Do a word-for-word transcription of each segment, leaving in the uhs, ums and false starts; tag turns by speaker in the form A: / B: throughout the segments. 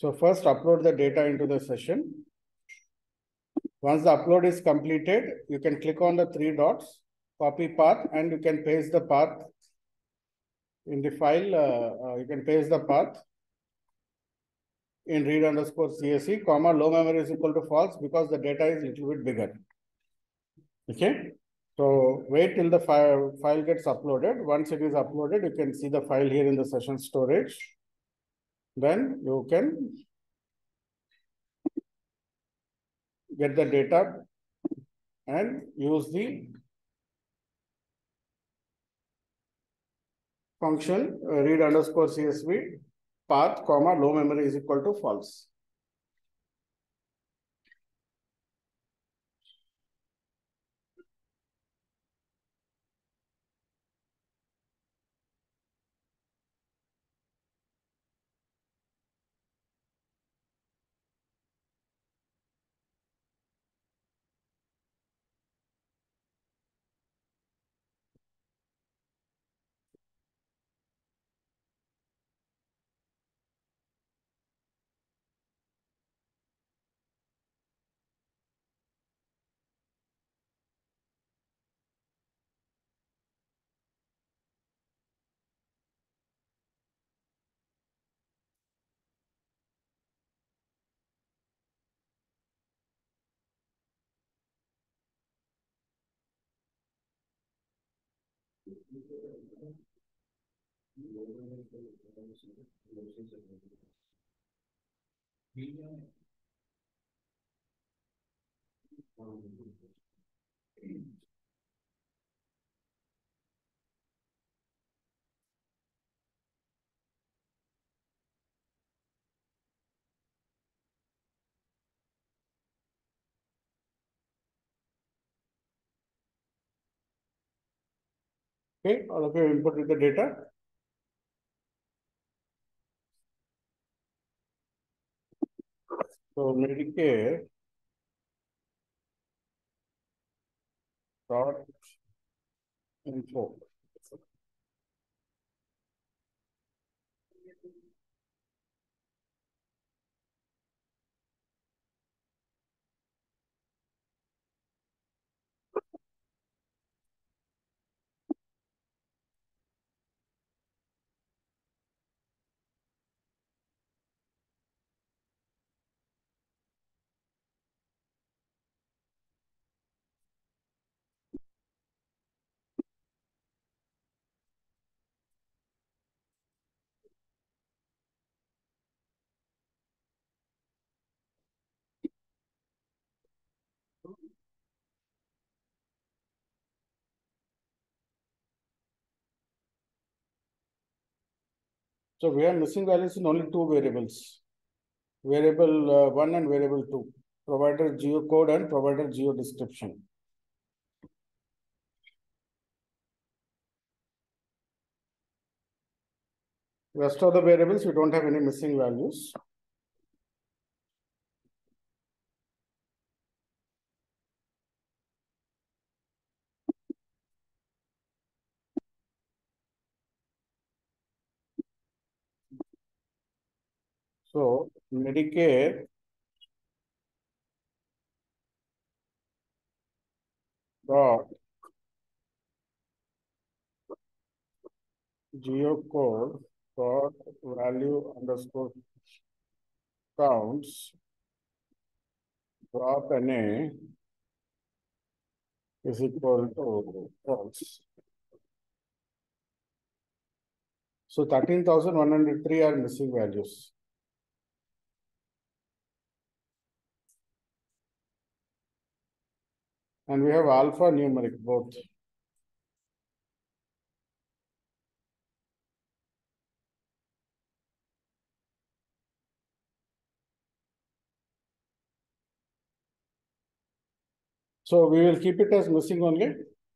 A: So first upload the data into the session. Once the upload is completed, you can click on the three dots, copy path, and you can paste the path in the file. Uh, uh, you can paste the path in read underscore C S V, comma, low memory is equal to false because the data is a little bit bigger. Okay. So wait till the file, file gets uploaded. Once it is uploaded, you can see the file here in the session storage. Then you can get the data and use the function uh, read underscore C S V path, comma, low memory is equal to false. Okay, all of you input the data. So Medicare dot info. So we are missing values in only two variables, variable uh, one and variable two, provider geocode and provider geo description. Rest of the variables, we don't have any missing values. So Medicare dot geocode dot value underscore counts drop N A is equal to false. So thirteen thousand one hundred three are missing values. And we have alpha numeric both. So we will keep it as missing only.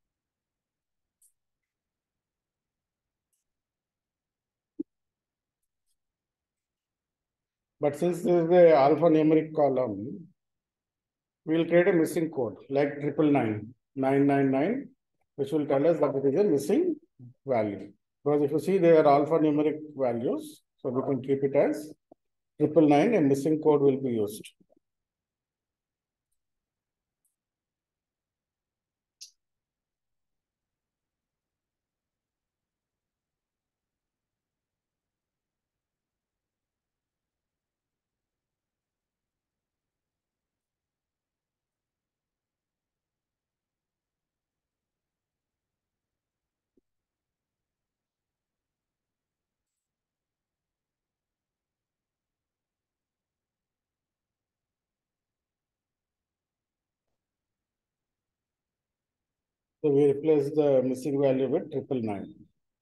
A: But since this is the alpha numeric column, we will create a missing code like triple nine, nine nine nine, which will tell us that it is a missing value. Because if you see, they are alpha numeric values, so we can keep it as triple nine, a missing code will be used. So we replace the missing value with triple nine.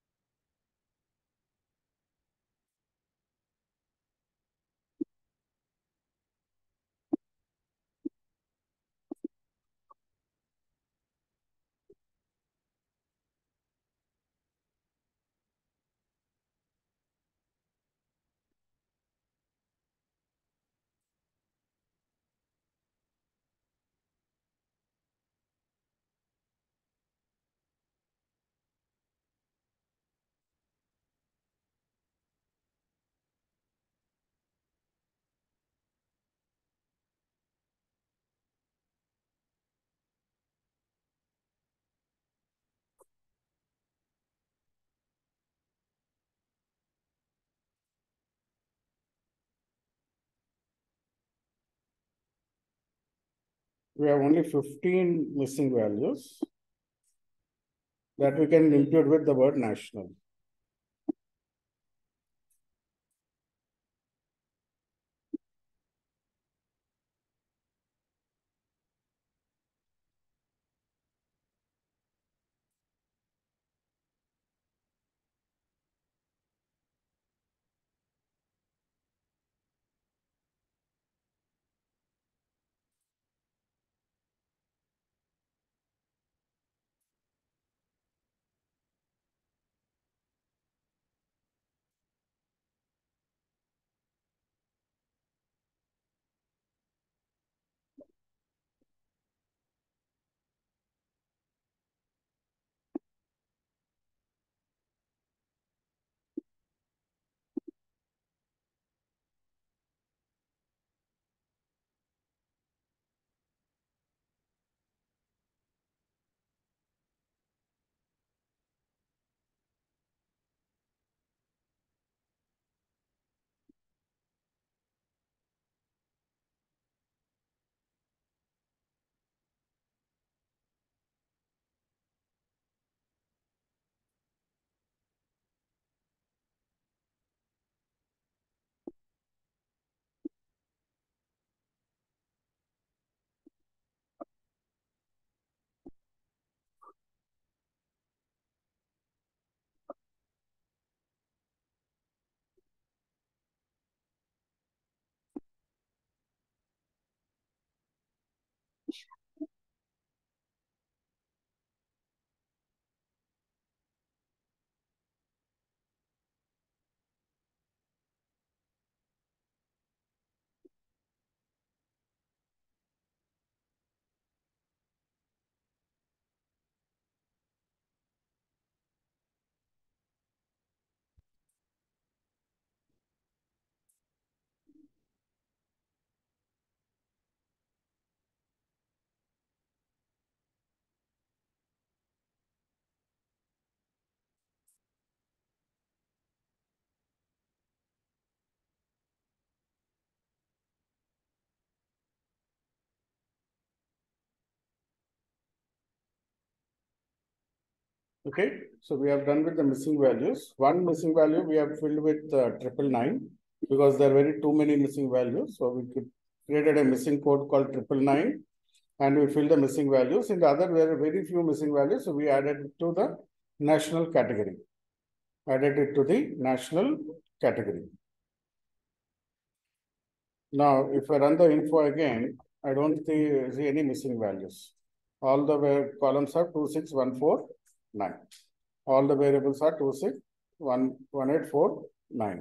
A: We have only fifteen missing values that we can impute with the word national. Okay, so we have done with the missing values. One missing value we have filled with uh, triple nine because there are very too many missing values. So we could created a missing code called triple nine, and we filled the missing values. In the other, there are very few missing values, so we added it to the national category. Added it to the national category. Now, if I run the info again, I don't see, see any missing values. All the columns are two six one four nine. All the variables are two six one one eight four nine.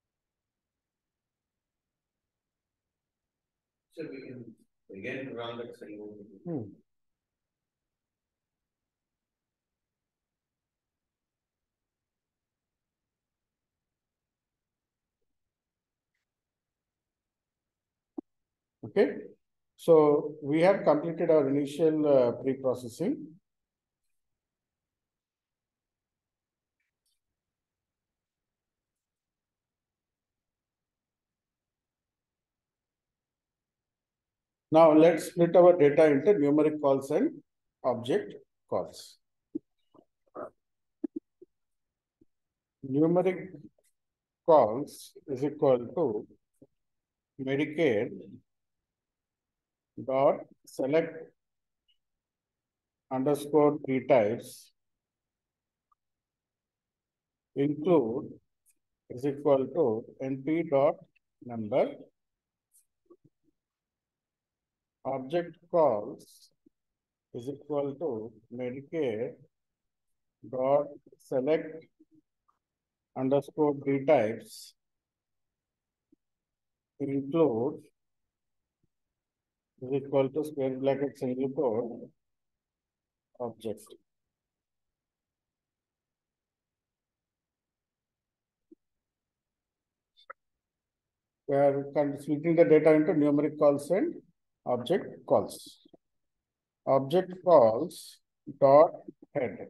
B: So we can again run the same.
A: Hmm. Okay. So we have completed our initial uh, pre-processing. Now let's split our data into numeric calls and object calls. Numeric calls is equal to Medicaid dot select underscore p types include is equal to np dot number. Object calls is equal to Medicaid dot select underscore d types include is equal to square bracket single quote object. We are splitting the data into numeric calls and object calls. Object calls dot head.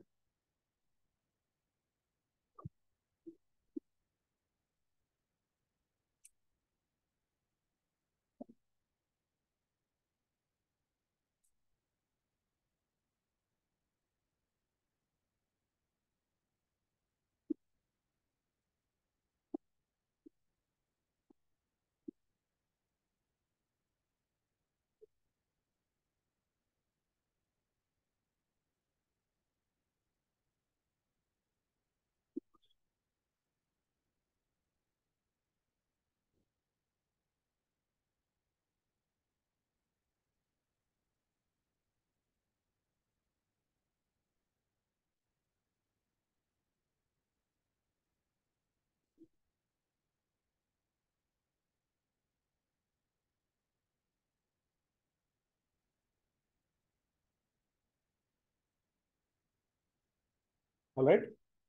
A: All right.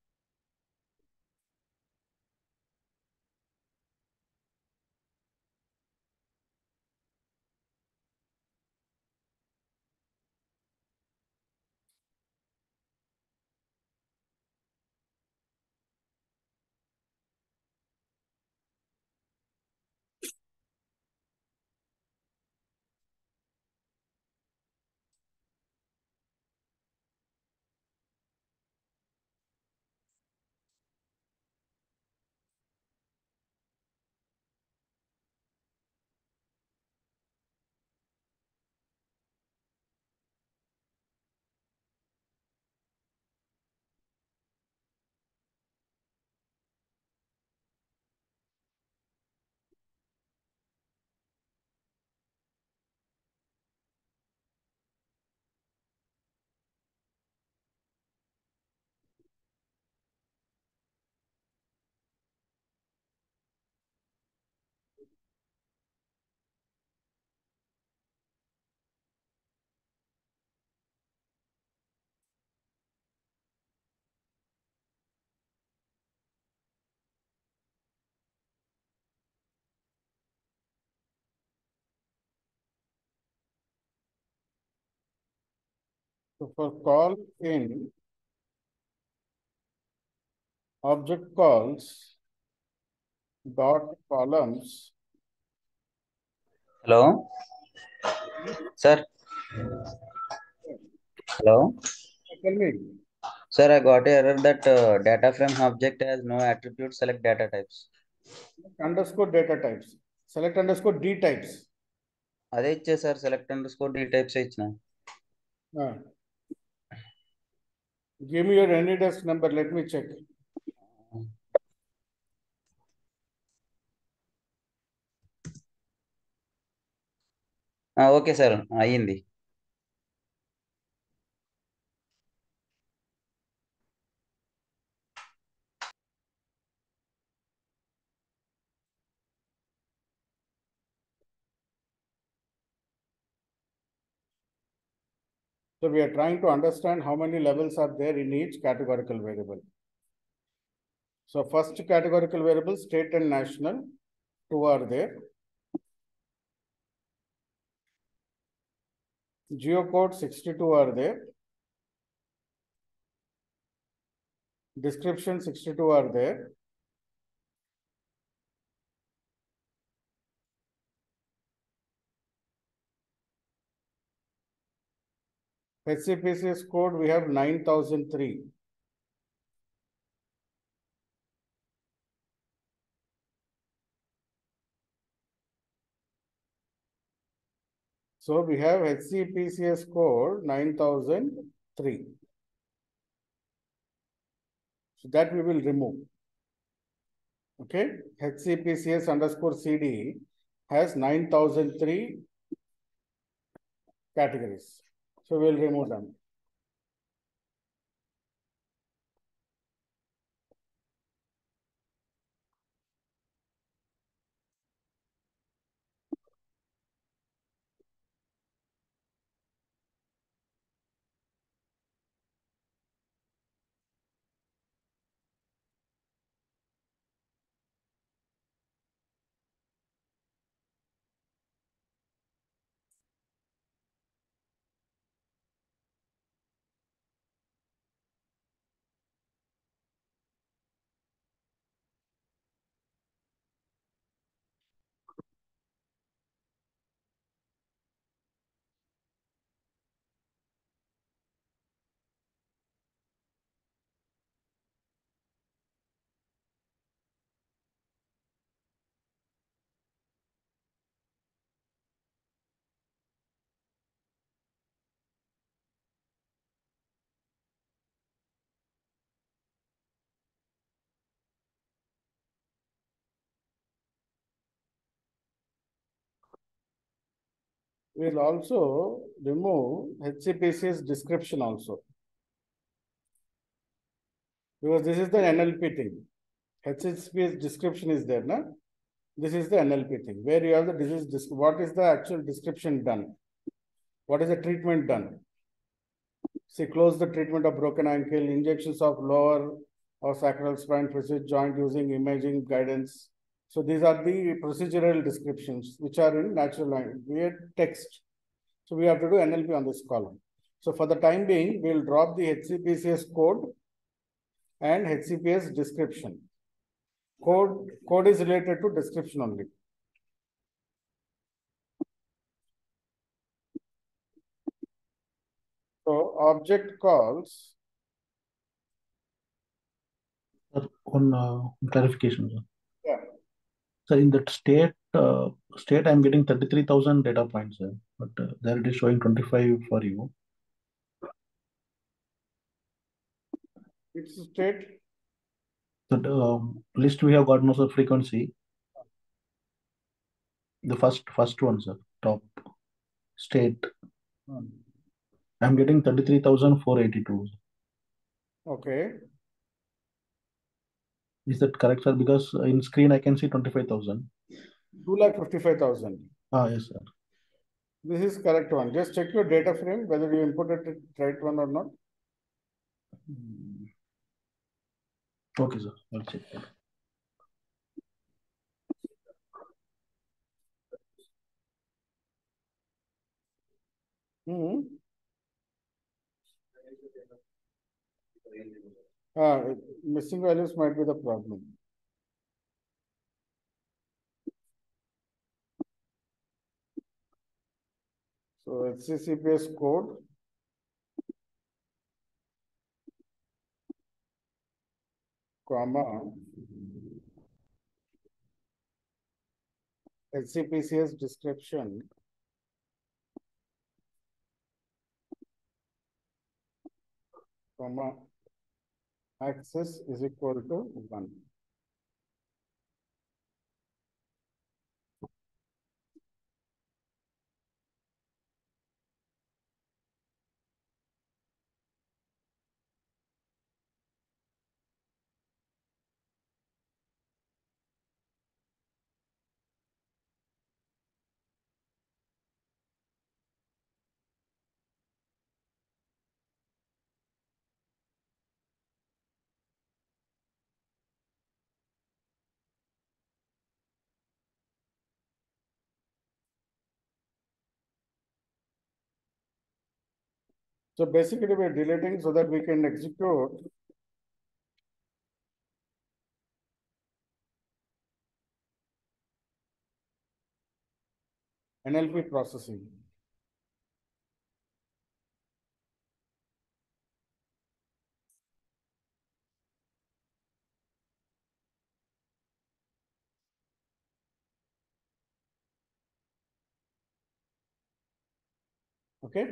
A: So for call in object calls dot columns.
C: Hello, sir. Hello,
A: Tell me.
C: sir. I got a error that uh, data frame object has no attributes. Select data types.
A: Underscore data types. Select underscore D types.
C: అదే ఇచ్చే sir select under score D types ఇచ్చిన.
A: Uh, give me your AnyDesk number. Let me check.
C: Okay sir అయ్యింది.
A: So we are trying to understand how many levels are there in each categorical variable. So first categorical variable, state and national, two are there. Geocode sixty-two are there. Description sixty-two are there. H C P C S code, we have nine thousand three. So we have H C P C S code nine thousand three. So that we will remove. Okay, H C P C S underscore C D has nine thousand three categories. So we'll remove them. We'll also remove H C P C S description also. Because this is the N L P thing. H C P S description is there, na? This is the N L P thing, where you have the disease, what is the actual description done? What is the treatment done? See, close the treatment of broken ankle, injections of lower or sacral spine procedure joint using imaging guidance. So these are the procedural descriptions which are in natural language. We had text. So we have to do N L P on this column. So for the time being, we'll drop the H C P C S code and H C P S description. Code, code is related to description only. So object calls.
D: Sir, one uh, clarification, sir.
A: Yeah.
D: So in that state, uh, state I'm getting thirty-three thousand data points, sir, but uh, there it is showing twenty-five for you.
A: It's state.
D: The um, list we have got no sir frequency. The first first one, sir, top state.
A: Hmm.
D: I'm getting thirty-three thousand four eighty-two.
A: Okay.
D: Is that correct, sir? Because in screen I can see twenty-five thousand.
A: two lakh fifty-five thousand.
D: Ah, yes, sir.
A: This is correct one. Just check your data frame, whether you inputted it right one or not.
D: Hmm. Okay, sir. I'll check that.
A: Hmm. Ah, missing values might be the problem. So H C C P S code. Comma. H C P C S description. Comma. Access is equal to one. So basically we're deleting so that we can execute N L P processing. Okay.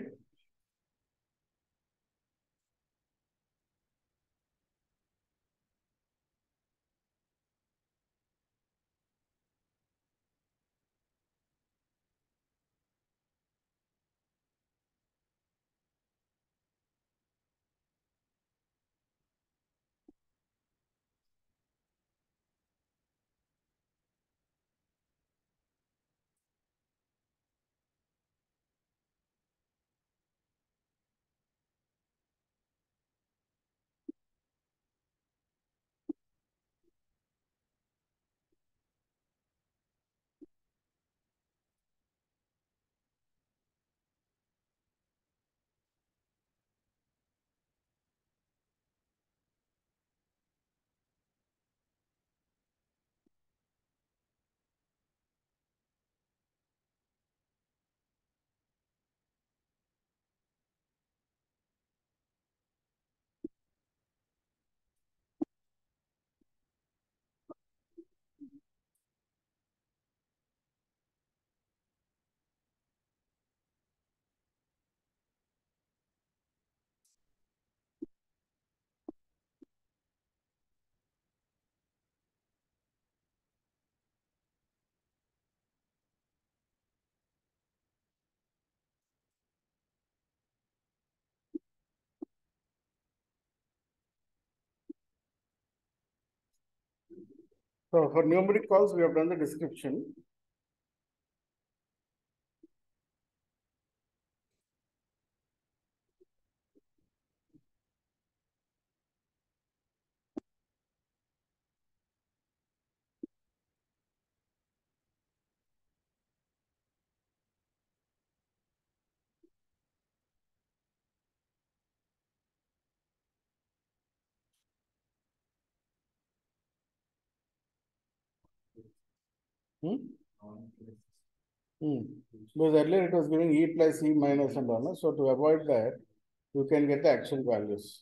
A: So for numeric calls, we have done the description. Hmm? Hmm. Because earlier it was giving E plus E minus and all. So to avoid that, you can get the actual values.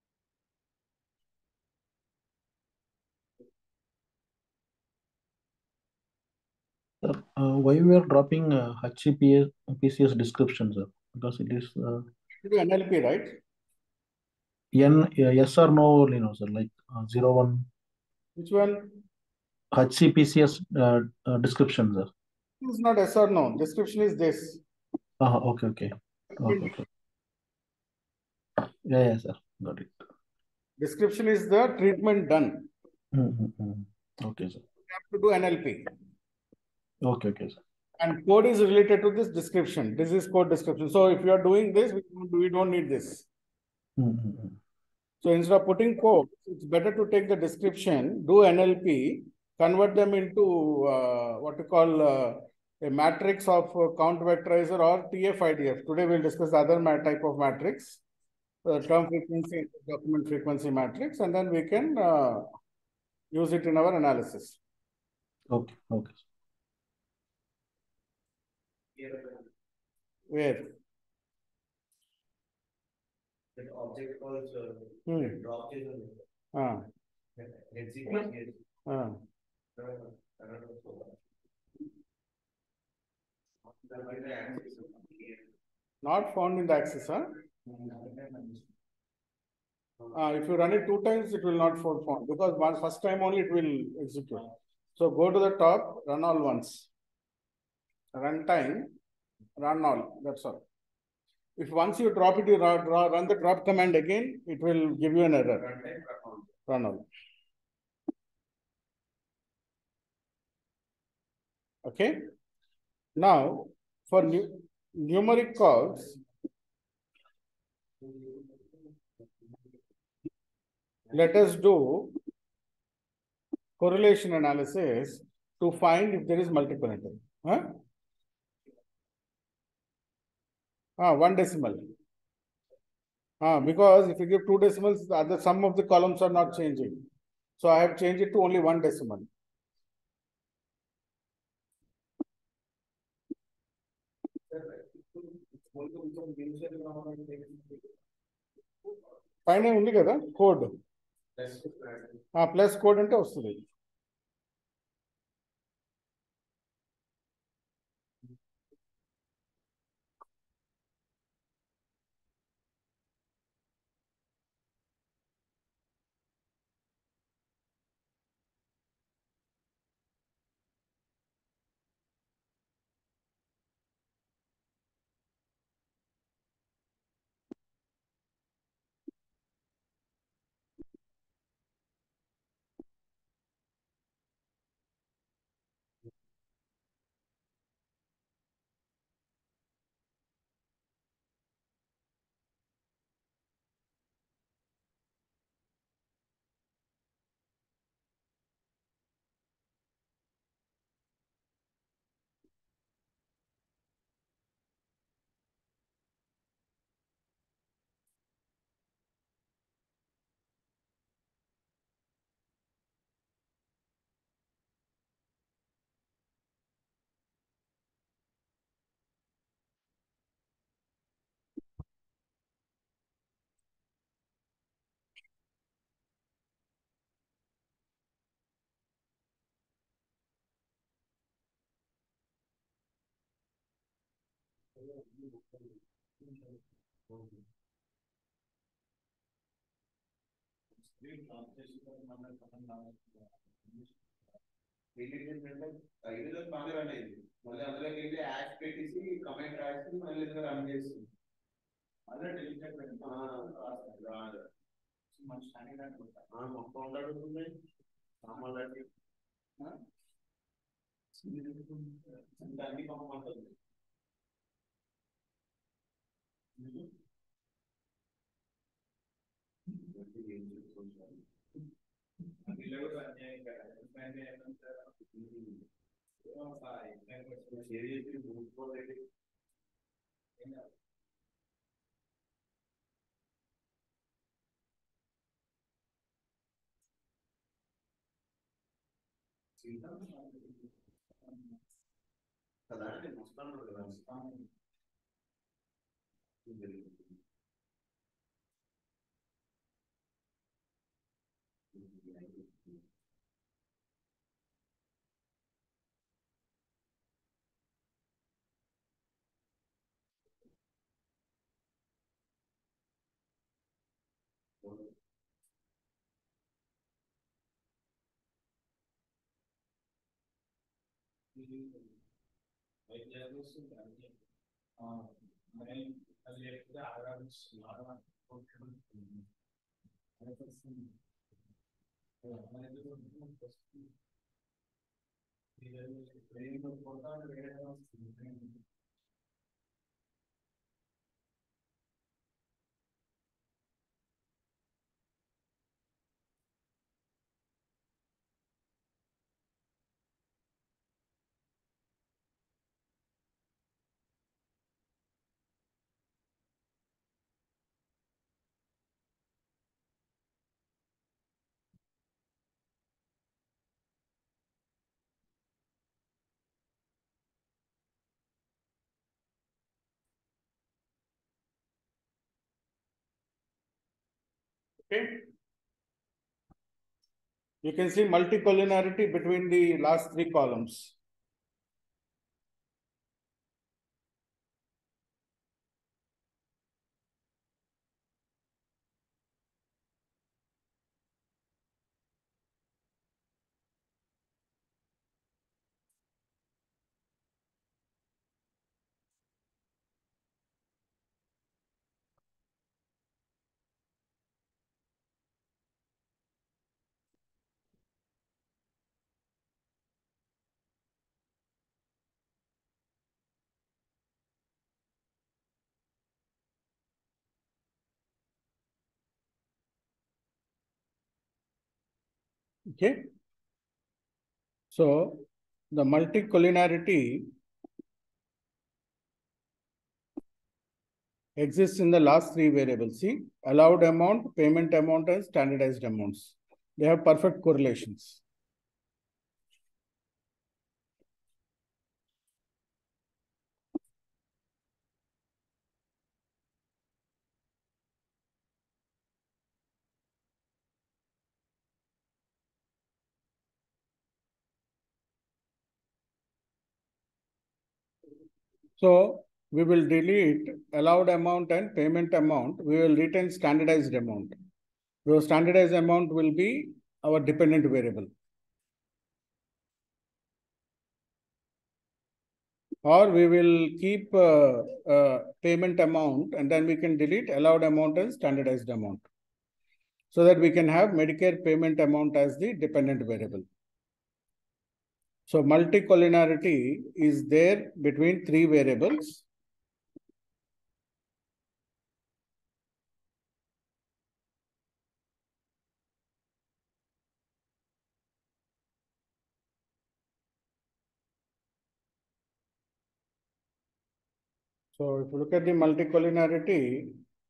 D: Sir, uh, why we are dropping uh, H C P S description, sir? Because it is uh,
A: You do N L P, right?
D: N uh, yes or no, you know, sir, like uh, zero one
A: Which one?
D: H C P C S uh, uh, description, sir.
A: It's not yes or no. Description is this.
D: Uh, okay, okay, okay, okay. Yeah, yeah, sir, got it.
A: Description is the treatment done.
D: Mm-hmm. Okay, sir.
A: You have to do N L P.
D: Okay, okay, sir.
A: And code is related to this description. This is code description. So if you are doing this, we don't, we don't need this.
D: Mm-hmm.
A: So instead of putting code, it's better to take the description, do N L P, convert them into uh, what we call uh, a matrix of uh, count vectorizer or T F I D F. Today we'll discuss the other type of matrix, uh, term frequency, document frequency matrix, and then we can uh, use it in our analysis.
D: Okay, okay.
A: Where?
B: That object calls uh,
A: Hmm.
B: drop is
A: Ah.
B: H C P S.
A: Ah. Not found in the access, huh? Uh, if you run it two times, it will not fall found because one first time only it will execute. So go to the top, run all once. Run time, run all. That's all. If once you drop it, you run, run the drop command again, it will give you an error. Run all. Okay. Now for nu numeric calls, let us do correlation analysis to find if there is multiple entry. Huh? Ah, one decimal. Ah, because if you give two decimals, the other sum of the columns are not changing. So I have changed it to only one decimal. పైన ఉంది కదా code plus code అంటే వస్తుంది.
B: ఐదు బాగా run అయింది. మళ్ళీ అందులోకి వెళ్ళి యాక్ట్ పెట్టేసి కమెంట్ రాసి మళ్ళీ రన్ చేస్తుంది. అదే డెలికేట్ రాదు మంచి మొత్తం ఉంటాడుతుంది సామాన్లు అన్ని పంపమంటుంది. కదా నేను వస్తాను కదా Okay. You can see multicollinearity between the last three columns. Okay. So the multicollinearity
A: exists in the last three variables. See, allowed amount, payment amount, and standardized amounts. They have perfect correlations. So we will delete allowed amount and payment amount. We will retain standardized amount. So standardized amount will be our dependent variable. Or we will keep uh, uh, payment amount and then we can delete allowed amount and standardized amount. So that we can have Medicare payment amount as the dependent variable. So multicollinearity is there between three variables. So if you look at the multicollinearity,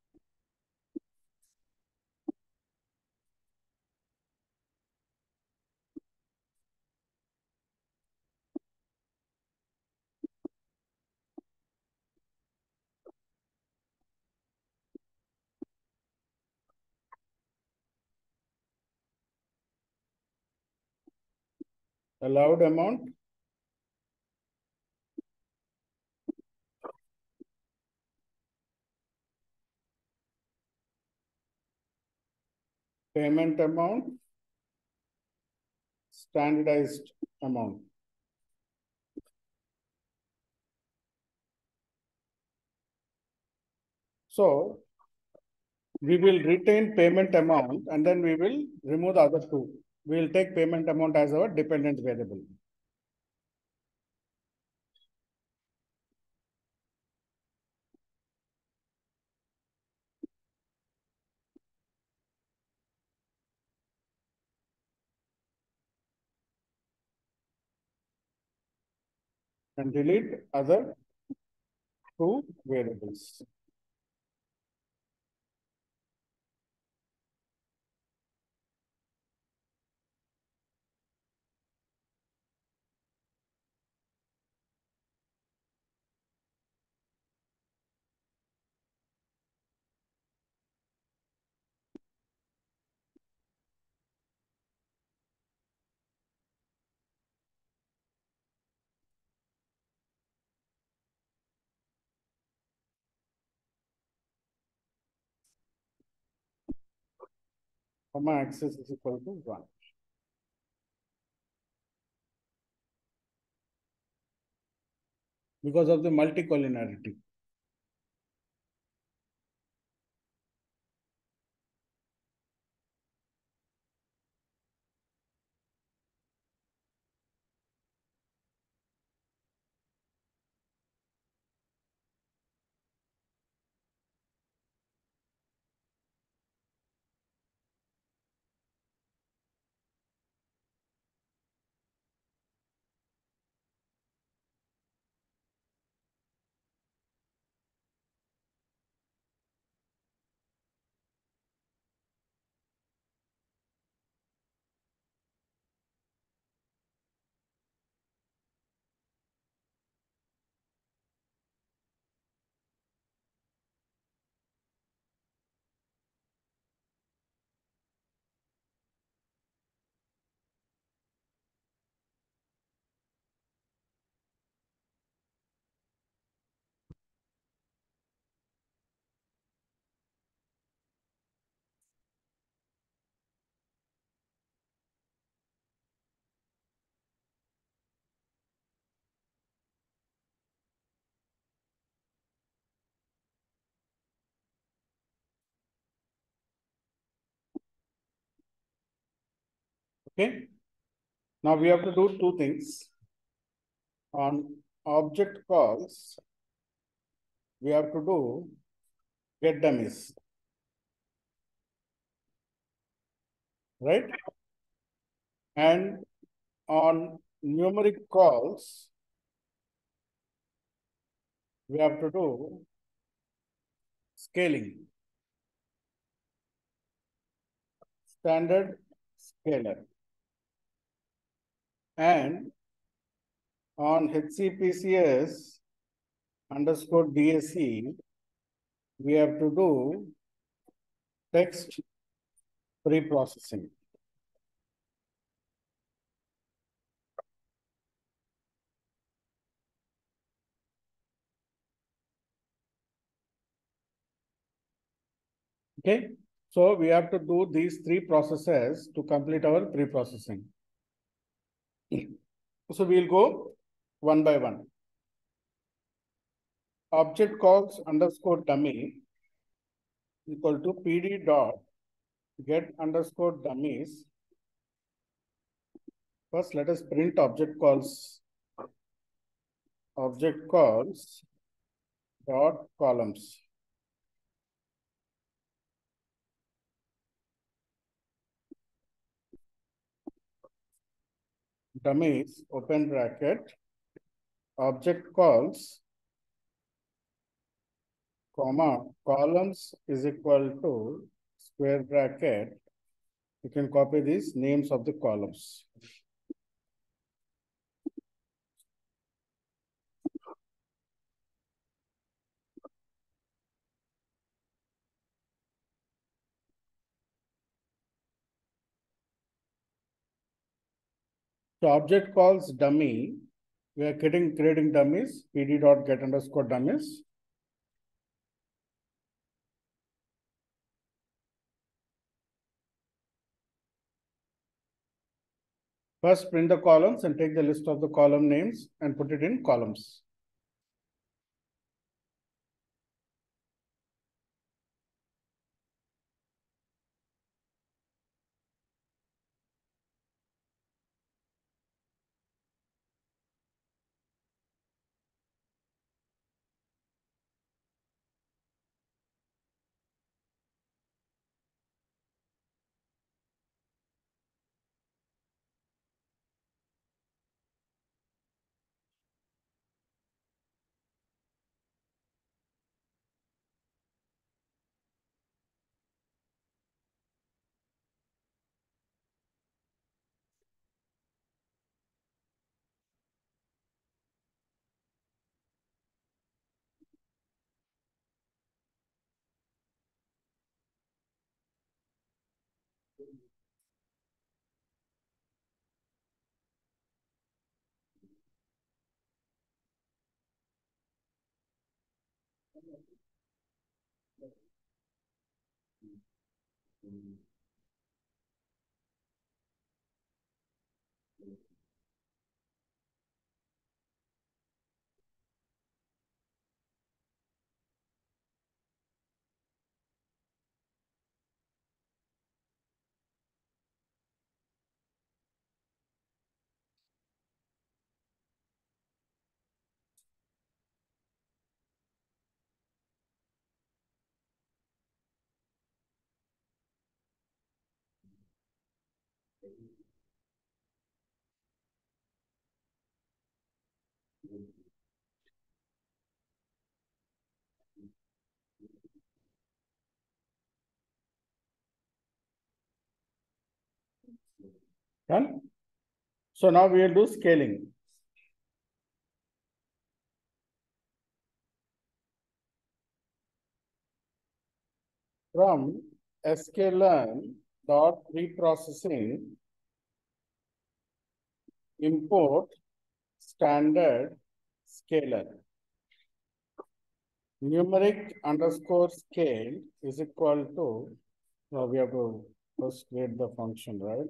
A: allowed amount, payment amount, standardized amount. So we will retain payment amount and then we will remove the other two. We will take payment amount as our dependent variable. And delete other two variables. Comma axis is equal to one. Because of the multicollinearity. Okay. Now we have to do two things. On object calls, we have to do get dummies. Right? And on numeric calls, we have to do scaling. Standard scaler. And on H C P C S underscore D S E, we have to do text pre-processing. Okay, so we have to do these three processes to complete our pre-processing. So we'll go one by one. Object calls underscore dummy equal to pd dot get underscore dummies. First, let us print object calls. Object calls dot columns. Dummies, open bracket, object calls, comma, columns is equal to square bracket. You can copy these names of the columns. So object calls dummy, we are getting creating dummies, pd dot get underscore dummies. First print the columns and take the list of the column names and put it in columns. Done? So now we will do scaling. From sklearn dot preprocessing, import standard scaler. Numeric underscore scale is equal to, now we have to first create the function, right?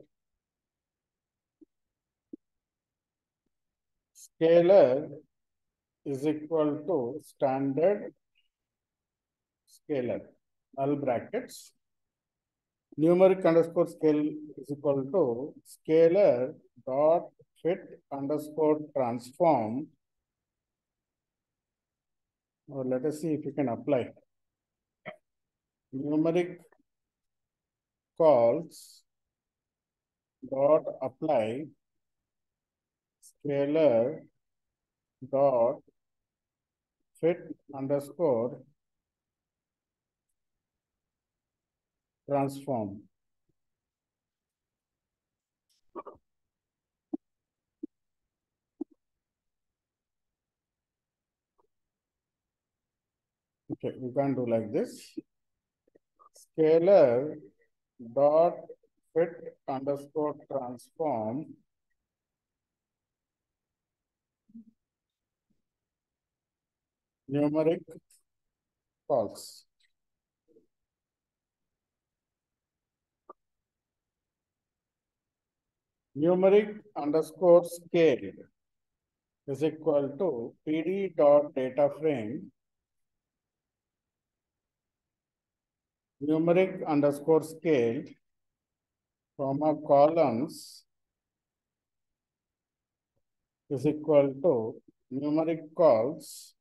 A: Scaler is equal to standard scaler, null brackets. Numeric underscore scale is equal to scaler dot fit underscore transform. Or let us see if you can apply. Numeric calls dot apply scalar dot fit underscore transform. Okay, we can do like this. Scalar dot fit underscore transform numeric calls. Numeric underscore scale is equal to pd dot data frame numeric underscore scale comma columns is equal to numeric calls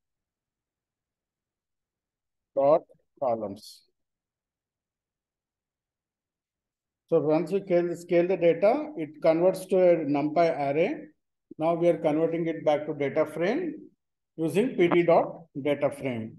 A: dot columns. So once we scale, scale the data, it converts to a NumPy array. Now we are converting it back to data frame using pd dot data frame.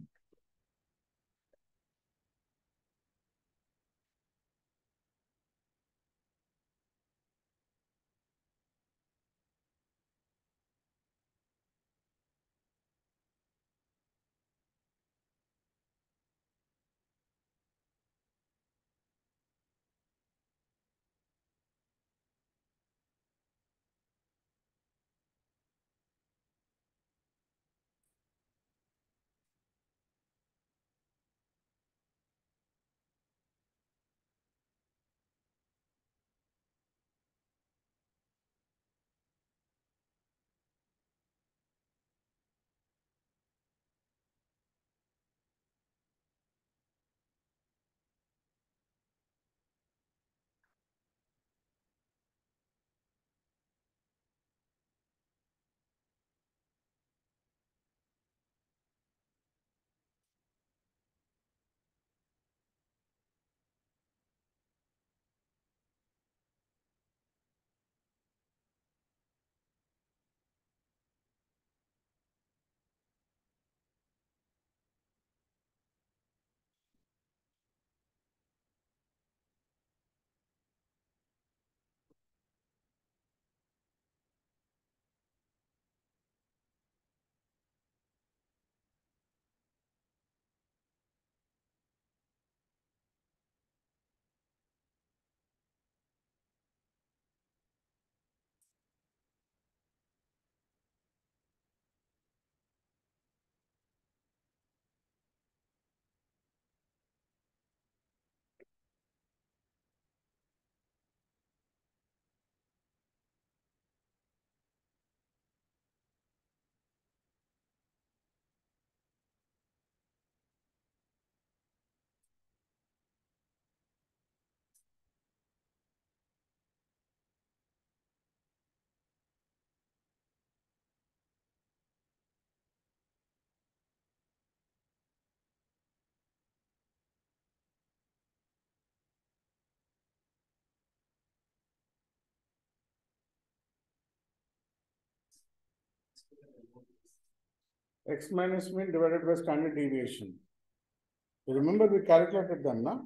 A: X minus mean divided by standard deviation. You remember we calculated them, no?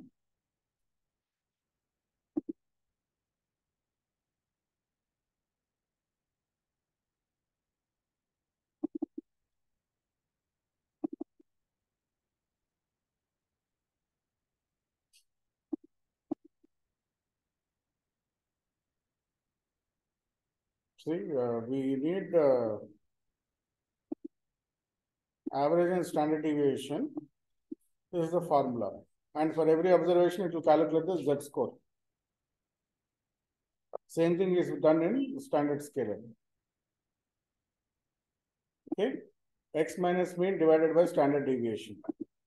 A: See, uh, we need uh, average and standard deviation. This is the formula. And for every observation, it will calculate the Z score. Same thing is done in standard scalar. Okay. X minus mean divided by standard deviation.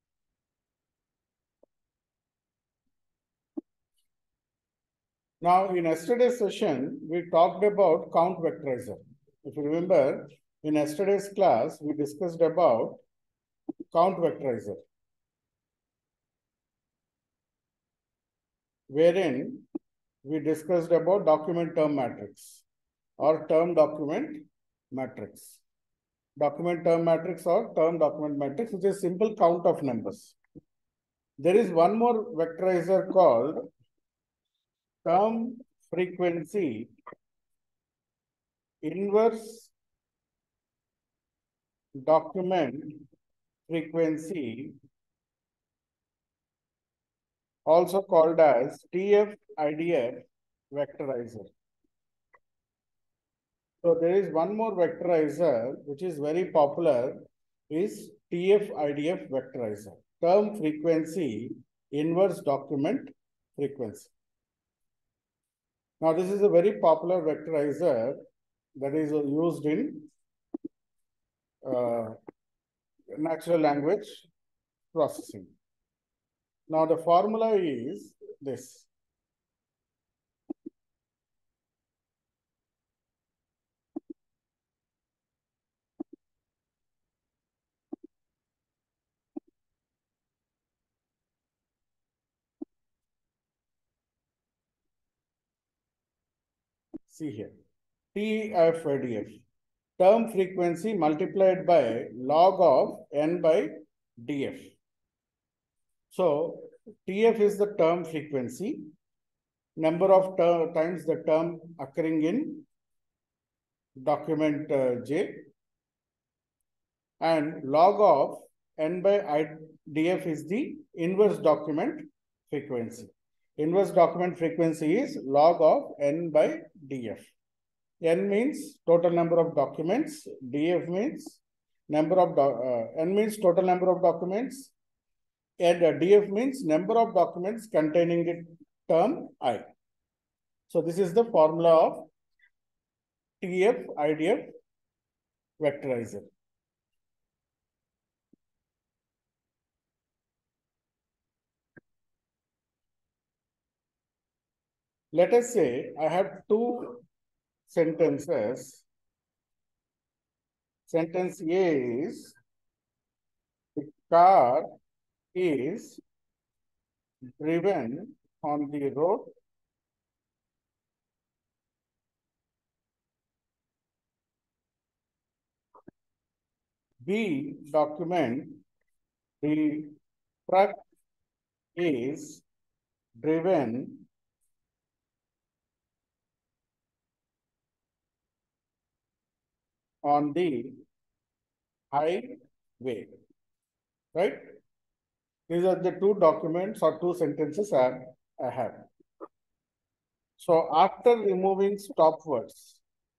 A: Now, in yesterday's session, we talked about count vectorizer. If you remember, in yesterday's class, we discussed about count vectorizer, wherein we discussed about document term matrix or term document matrix. Document term matrix or term document matrix, which is simple count of numbers. There is one more vectorizer called term frequency inverse document frequency, also called as T F I D F vectorizer. So there is one more vectorizer which is very popular, is T F I D F vectorizer, term frequency inverse document frequency. Now this is a very popular vectorizer that is used in uh, natural language processing. Now the formula is this. See here, T F I D F, term frequency multiplied by log of n by D F. So T F is the term frequency, number of ter times the term occurring in document uh, J, and log of n by I D F is the inverse document frequency. Inverse document frequency is log of n by D F. N means total number of documents, D F means number of, uh, N means total number of documents, and uh, D F means number of documents containing the term I. So this is the formula of T F I D F vectorizer. Let us say I have two sentences. Sentence A is, the car is driven on the road B document, the truck is driven on the highway, right? These are the two documents or two sentences I, I have. So after removing stop words,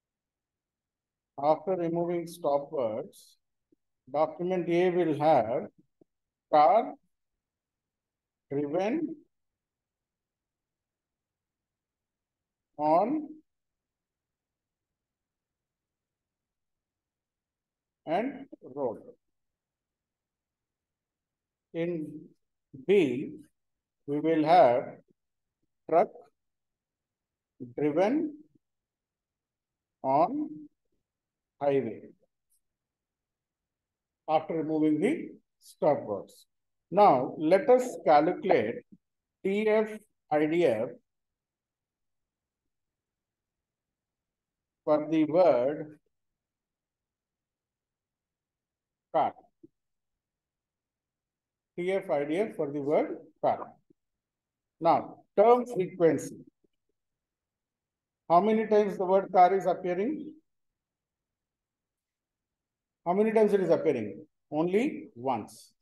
A: after removing stop words, document A will have car driven on and road. In B, we will have truck driven on highway after removing the stop words. Now, let us calculate T F I D F for the word car. T F I D F for the word car. Now, term frequency. How many times the word car is appearing? How many times it is appearing? Only once.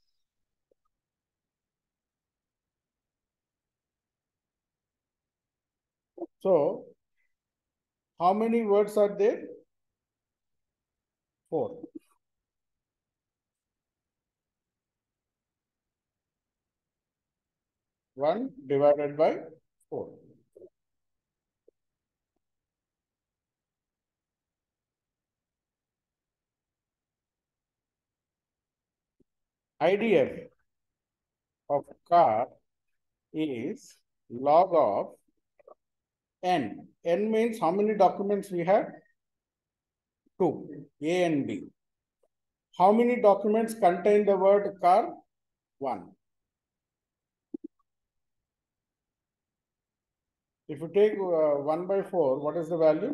A: So, how many words are there? Four. One divided by four. I D F of car is log of n. N means how many documents we have? Two, A and B. How many documents contain the word car? One. If you take uh, one by four, what is the value?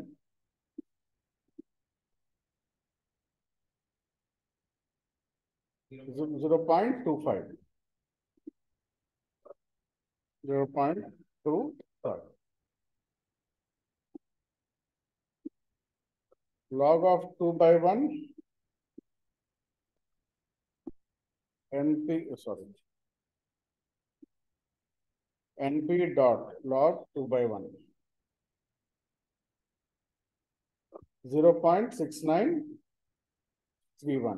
A: zero point two five. zero point two five. Log of two by one, N P, sorry, N P dot log two by one. zero point six nine three one.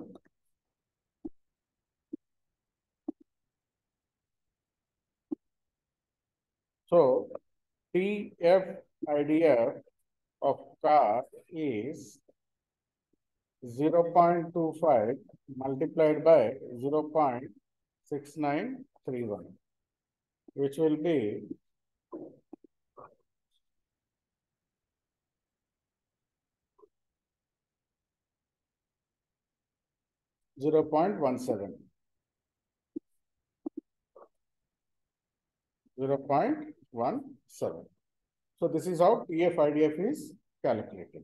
A: So T F I D F of car is zero point two five multiplied by zero point six nine three one, which will be zero point one seven. zero point one seven. So this is how T F I D F is calculated.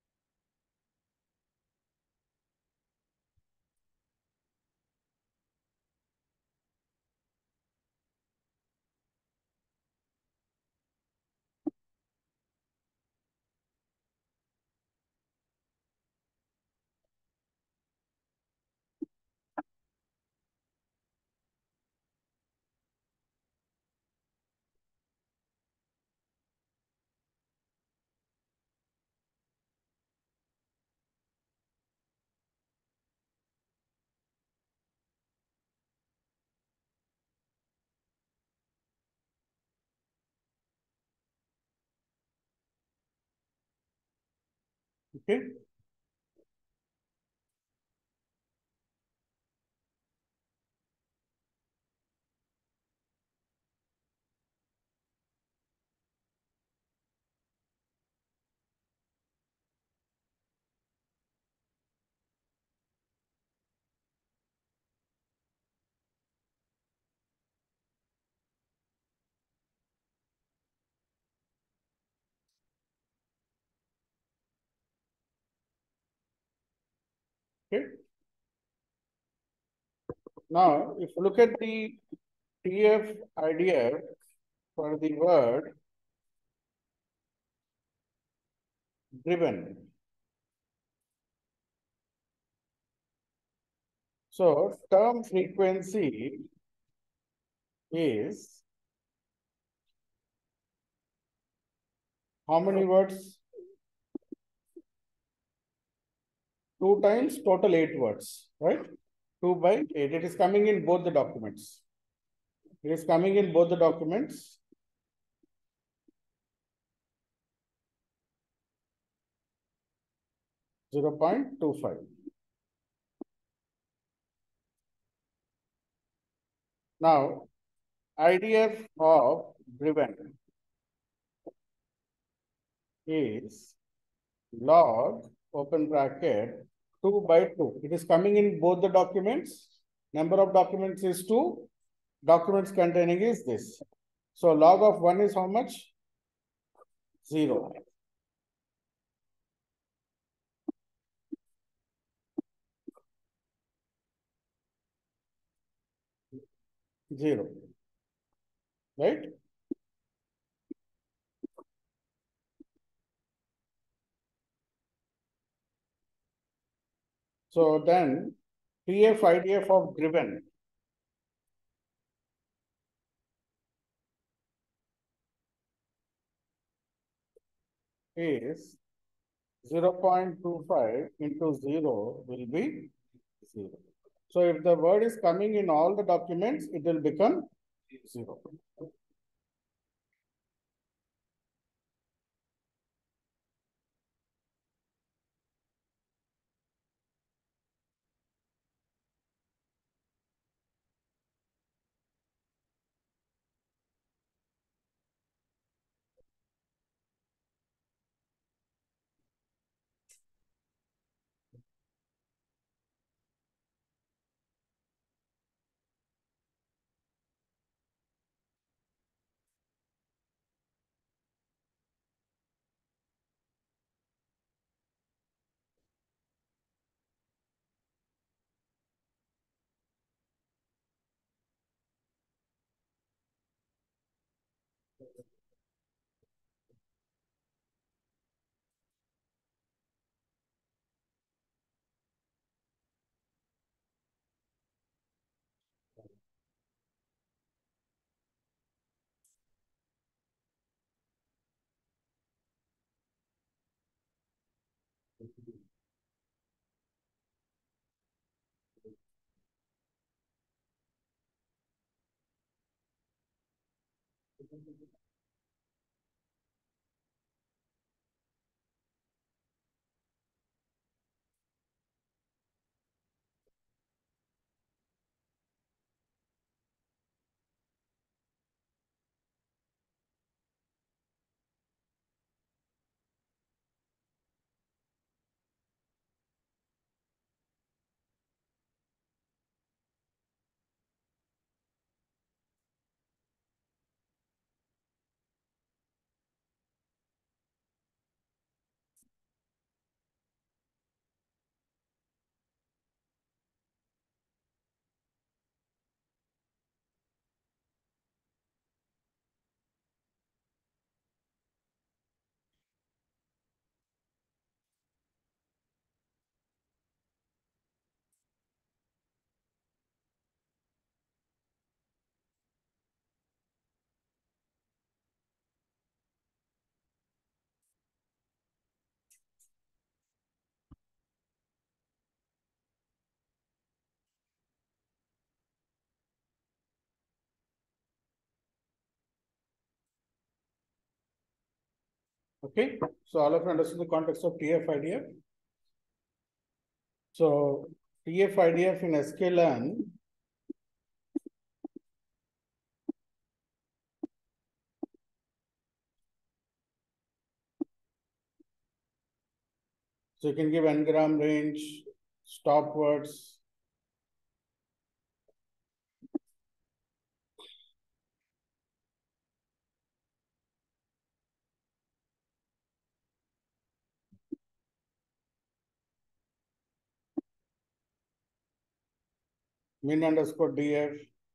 A: Okay. Okay. Now, if you look at the T F I D F for the word driven. So term frequency is how many words? Two times total eight words, right? Two by eight. It is coming in both the documents. It is coming in both the documents. zero point two five. Now, I D F of driven is log open bracket two by two. It is coming in both the documents. Number of documents is two. Documents containing is this. So log of one is how much? Zero. Zero. Right? So then T F I D F of driven is zero point two five into zero will be zero. So if the word is coming in all the documents, it will become zero. Okay, so all of you understand the context of T F I D F. So T F I D F in sklearn, so you can give n-gram range, stop words. Min underscore df.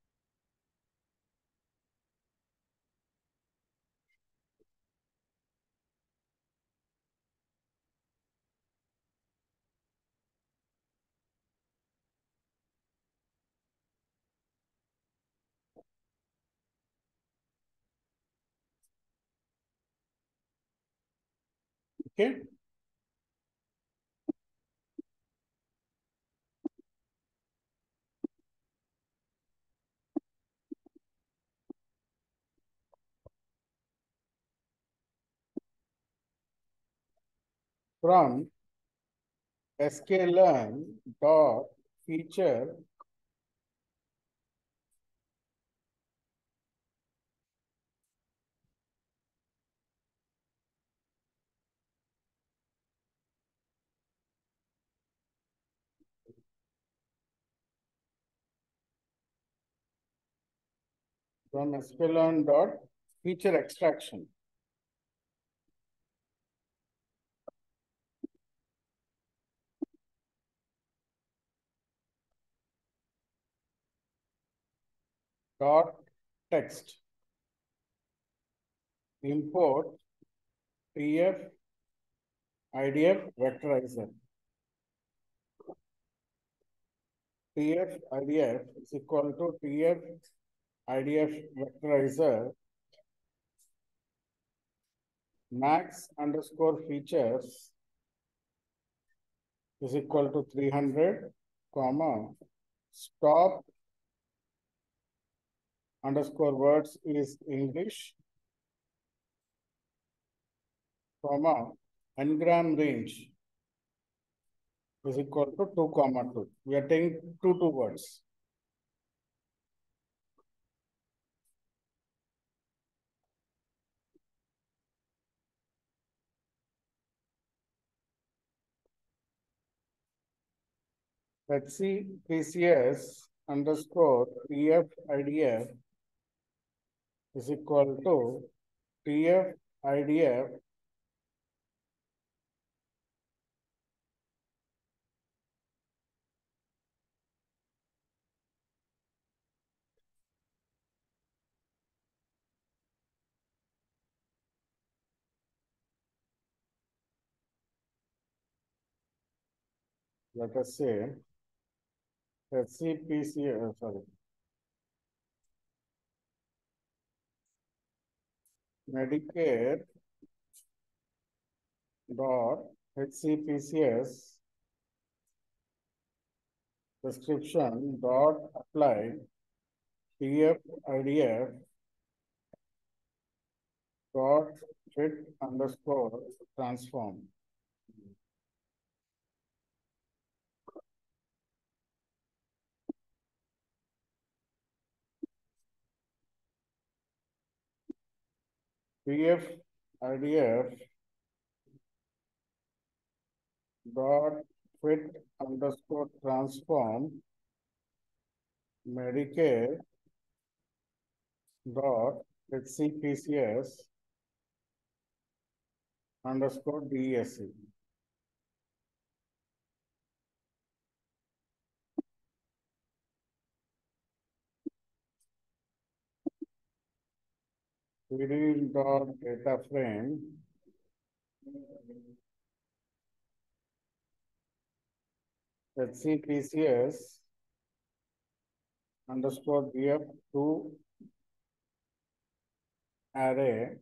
A: Okay. From sklearn dot feature from sklearn dot feature extraction. Dot text. Import T F I D F vectorizer. T F I D F is equal to T F I D F vectorizer max underscore features is equal to three hundred, comma, stop underscore words is English, comma, n-gram range is equal to two comma two. We are taking two two words. Let's see P C S underscore T F I D F is equal to T F I D F let us say H C P C, uh, sorry, Medicare dot H C P C S prescription dot apply P F I D F dot fit underscore transform. P F I D F dot fit underscore transform Medicare dot H C P C S underscore D S C. Query dot data frame H C P C S underscore B F two array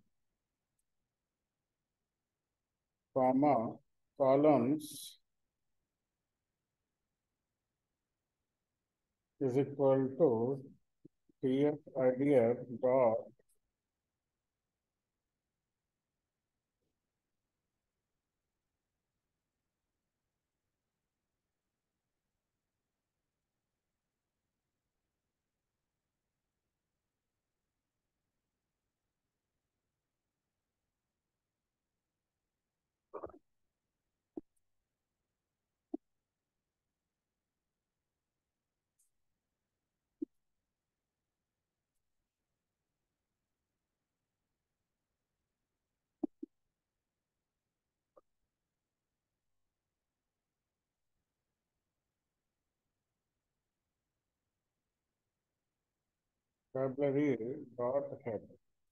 A: comma columns is equal to P F I D F dot vocabulary dot head.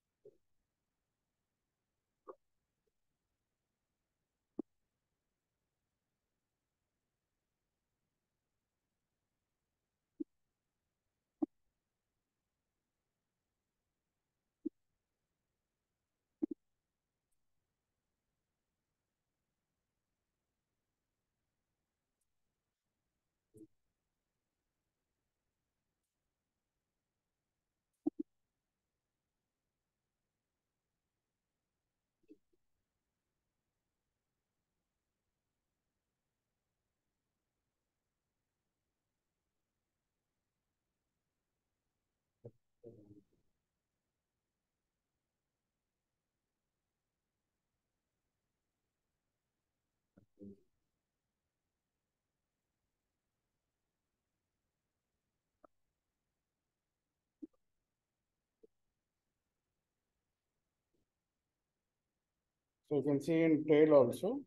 A: So you can see in tail also.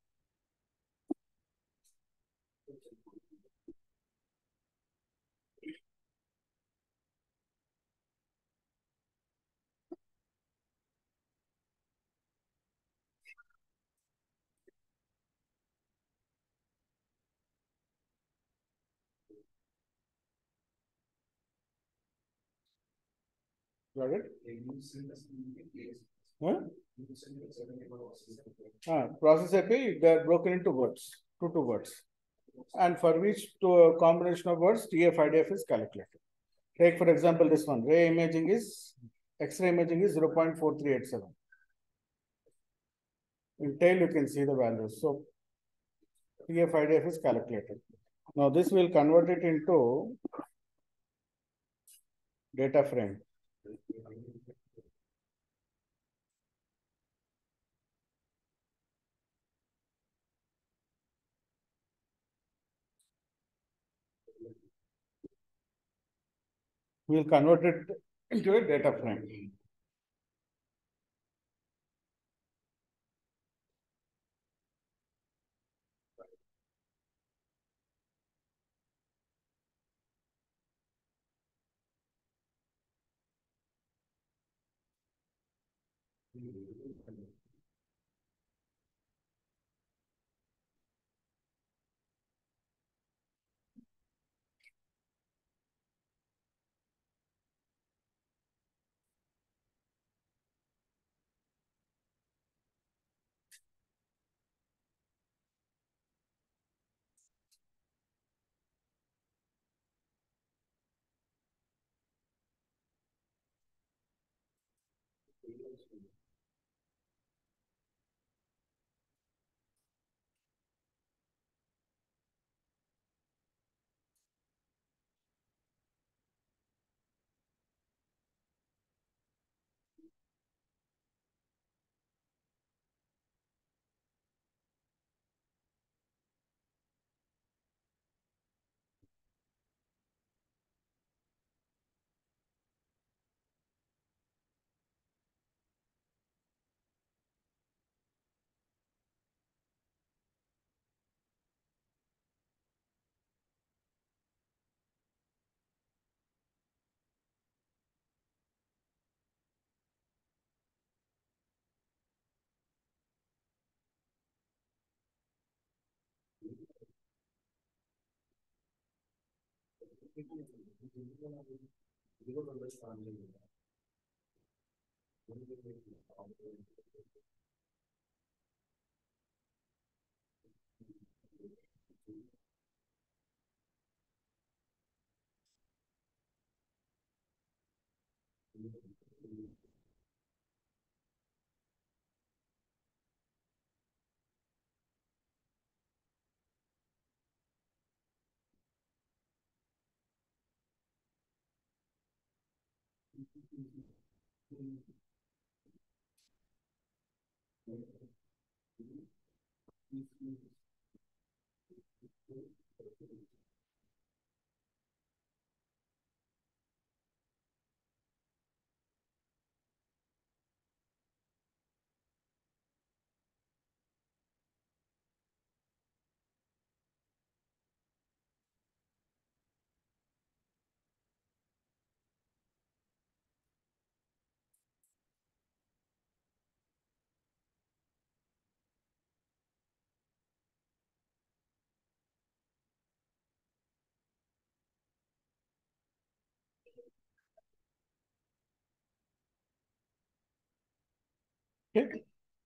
A: Got it? Huh? Ah, process A P I, they are broken into words, two two words. And for which to combination of words, T F I D F is calculated. Take for example this one, ray imaging is, X-ray imaging is zero point four three eight seven. In tail you can see the values. So T F I D F is calculated. Now this will convert it into data frame. We'll convert it into a data frame. Okay.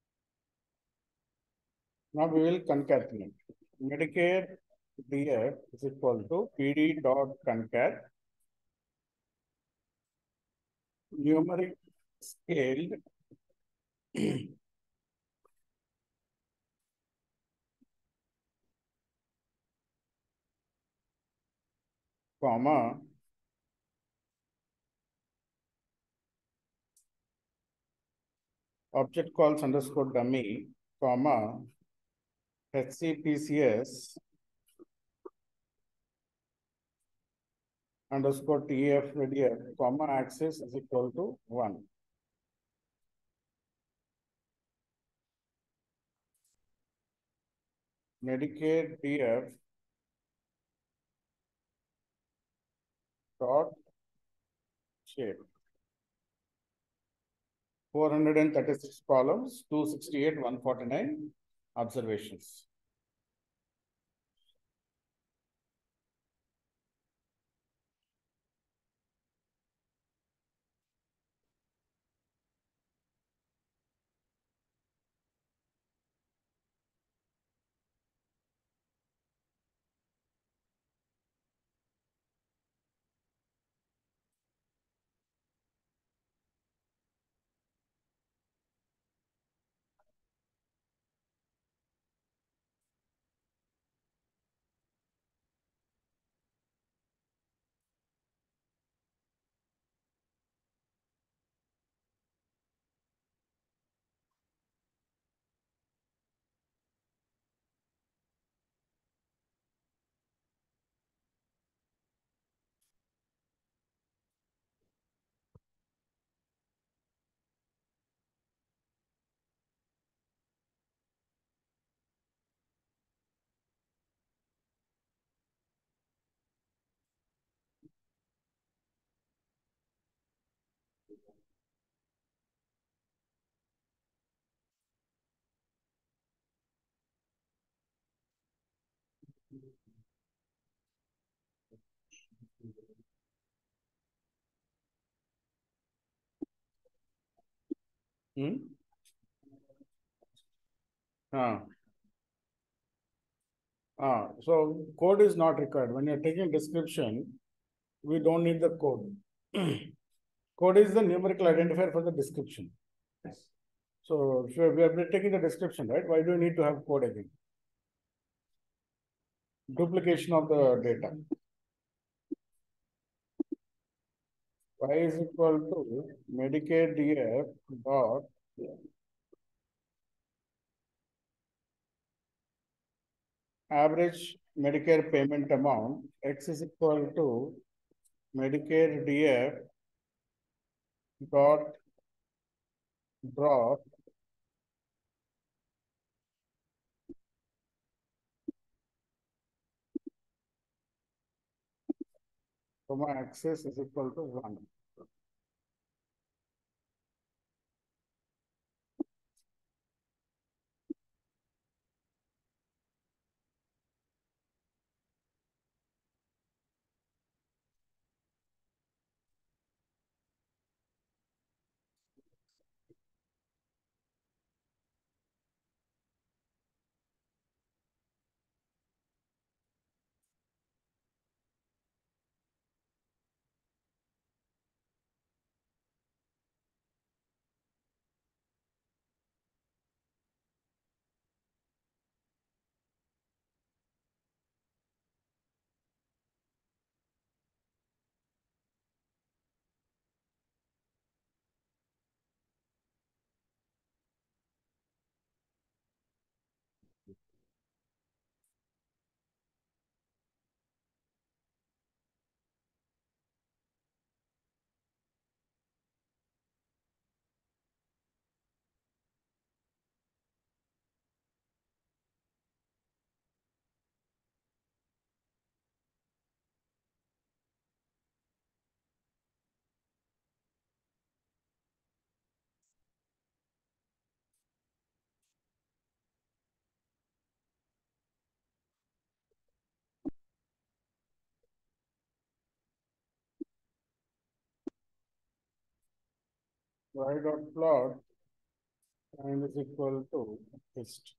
A: Now we will concatenate. Medicare D F is equal to P D dot concat numeric scaled comma object calls underscore dummy comma H C P C S underscore T F D F comma axis is equal to one. Medicare D F dot shape. four hundred thirty-six columns, two sixty-eight, one forty-nine observations. Hmm? Ah. Ah, so code is not required. When you're taking description, we don't need the code. Code is the numerical identifier for the description.
B: Yes.
A: So if we are taking the description, right? Why do you need to have code again? Duplication of the data. Y is equal to Medicare D F dot average Medicare payment amount. X is equal to Medicare D F dot drop comma access is equal to one. Y dot plot and is equal to hist.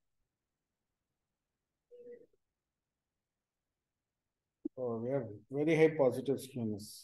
A: So we have very high positive skewness.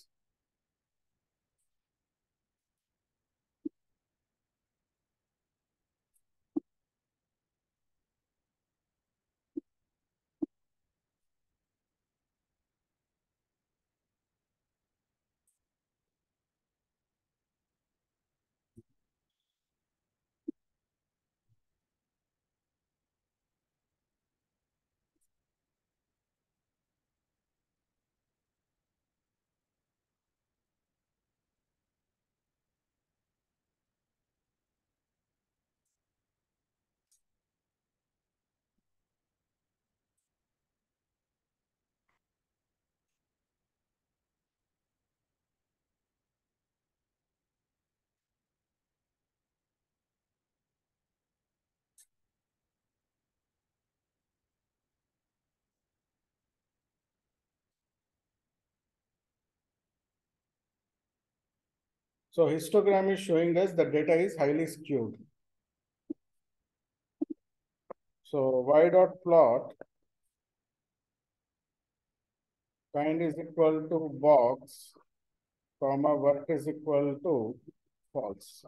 A: So histogram is showing us the data is highly skewed. So y dot plot kind is equal to box, comma work is equal to false.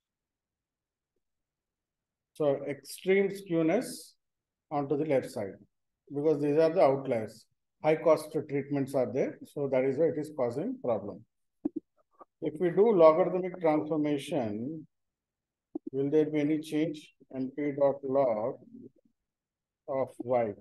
A: So extreme skewness onto the left side because these are the outliers. High cost treatments are there, so that is why it is causing problem. If we do logarithmic transformation, will there be any change? Np dot log of y.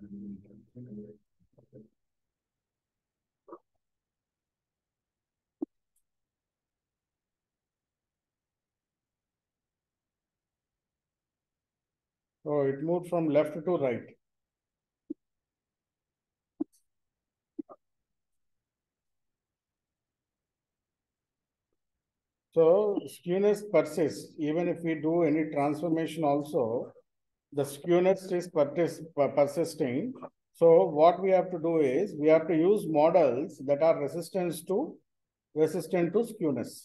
A: So it moved from left to right. So skewness persists. Even if we do any transformation also, the skewness is persist, persisting. So what we have to do is we have to use models that are resistant to resistant to skewness.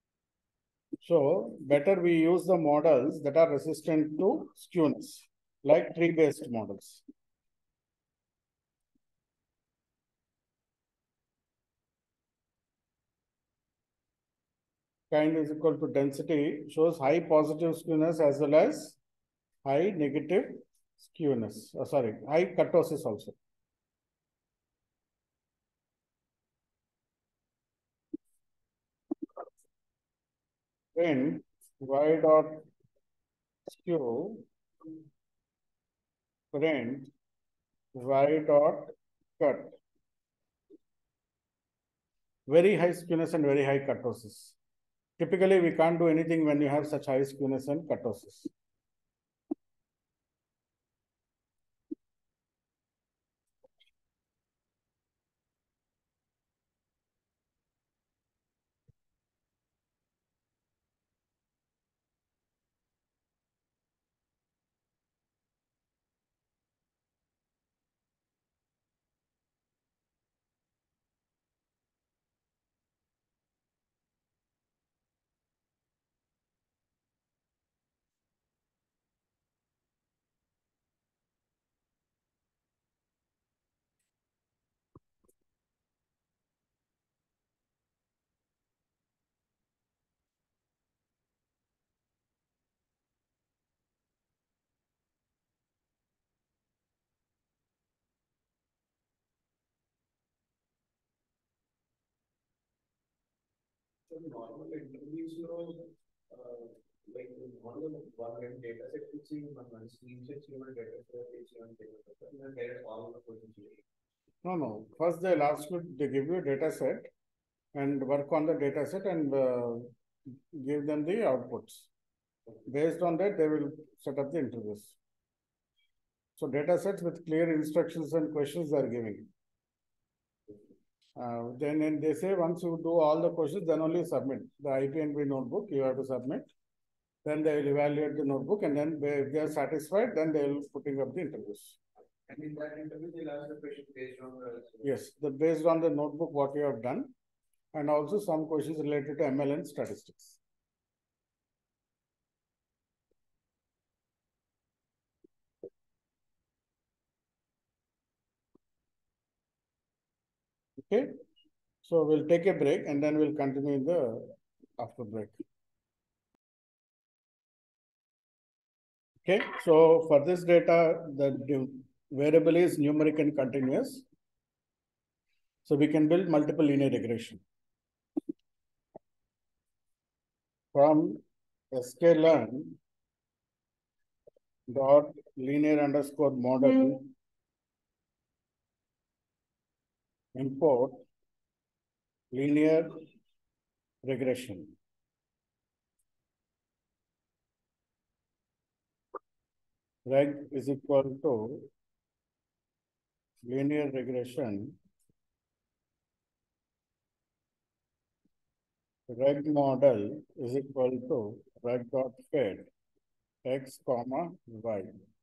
A: So better we use the models that are resistant to skewness, like tree-based models. kind is equal to density shows high positive skewness as well as high negative skewness. Oh, sorry, high kurtosis also. When y dot skew print y dot cut. Very high skewness and very high kurtosis. Typically, we can't do anything when you have such high skewness and kurtosis.
B: So normal interviews, uh, like model one data set which is one screenshot, one data set, one data set, and then there are all the questions.
A: No, no. First, they'll ask you, they give you a data set and work on the data set and uh, give them the outputs. Based on that, they will set up the interviews. So data sets with clear instructions and questions they are giving. Uh, then and they say once you do all the questions, then only submit the I P N B notebook. You have to submit. Then they will evaluate the notebook, and then they, if they are satisfied, then they will putting up the interviews.
B: And in that interview, they'll ask the question based on the.
A: Yes, the based on the notebook what you have done, and also some questions related to M L and statistics. Okay, so we'll take a break and then we'll continue in the after break. Okay, so for this data, the variable is numeric and continuous. So we can build multiple linear regression. From sklearn dot linear underscore model import linear regression. Reg is equal to linear regression reg model is equal to reg dot fed x comma y.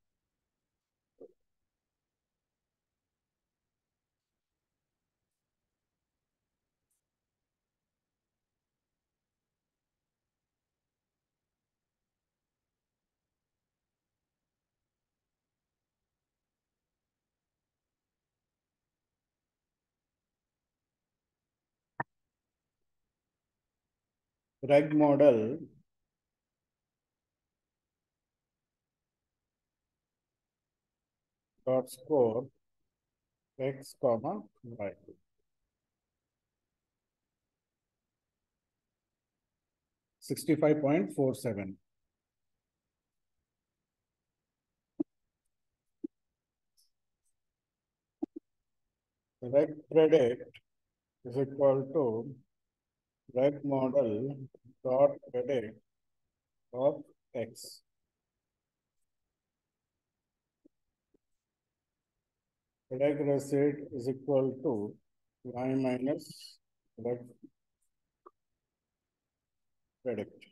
A: Reg model dot score x comma y. sixty-five point four seven. Reg predict is equal to reg model dot predict of x. Reg receipt is equal to y minus reg predict.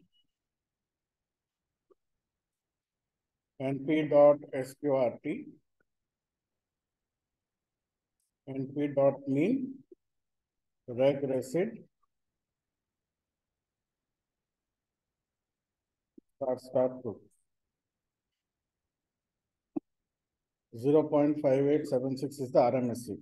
A: Np dot sqrt, np dot mean reg receipt star star two. zero point five eight seven six is the R M S E.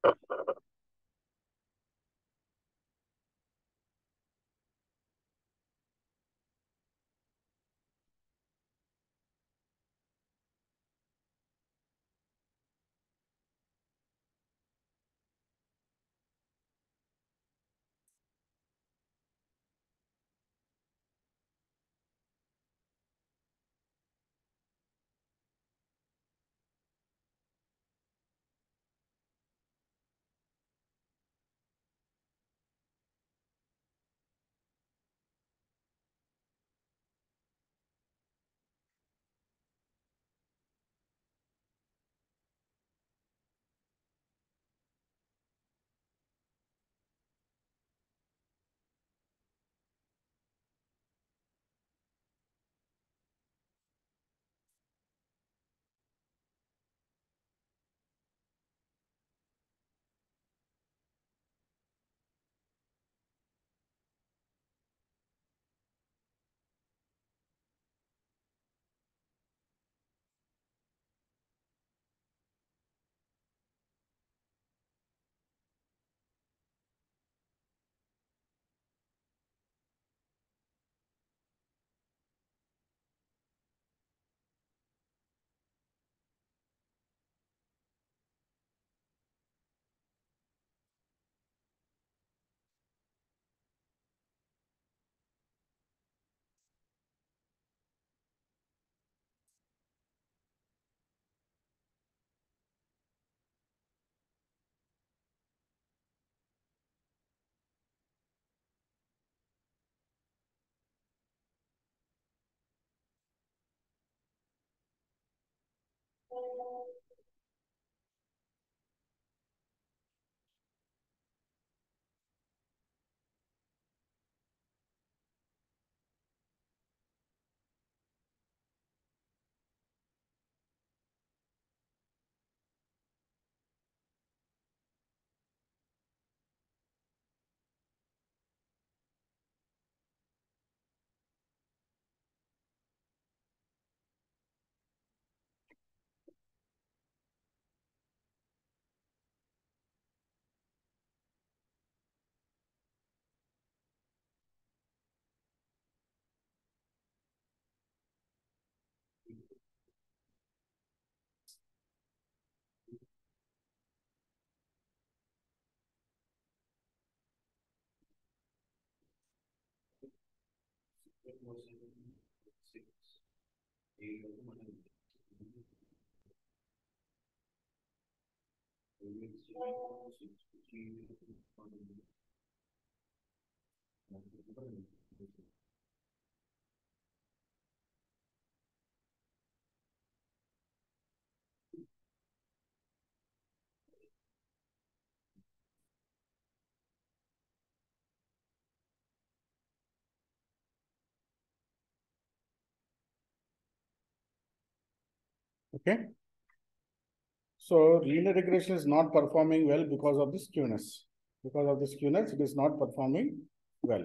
A: Okay. So linear regression is not performing well because of the skewness. Because of the skewness, it is not performing well.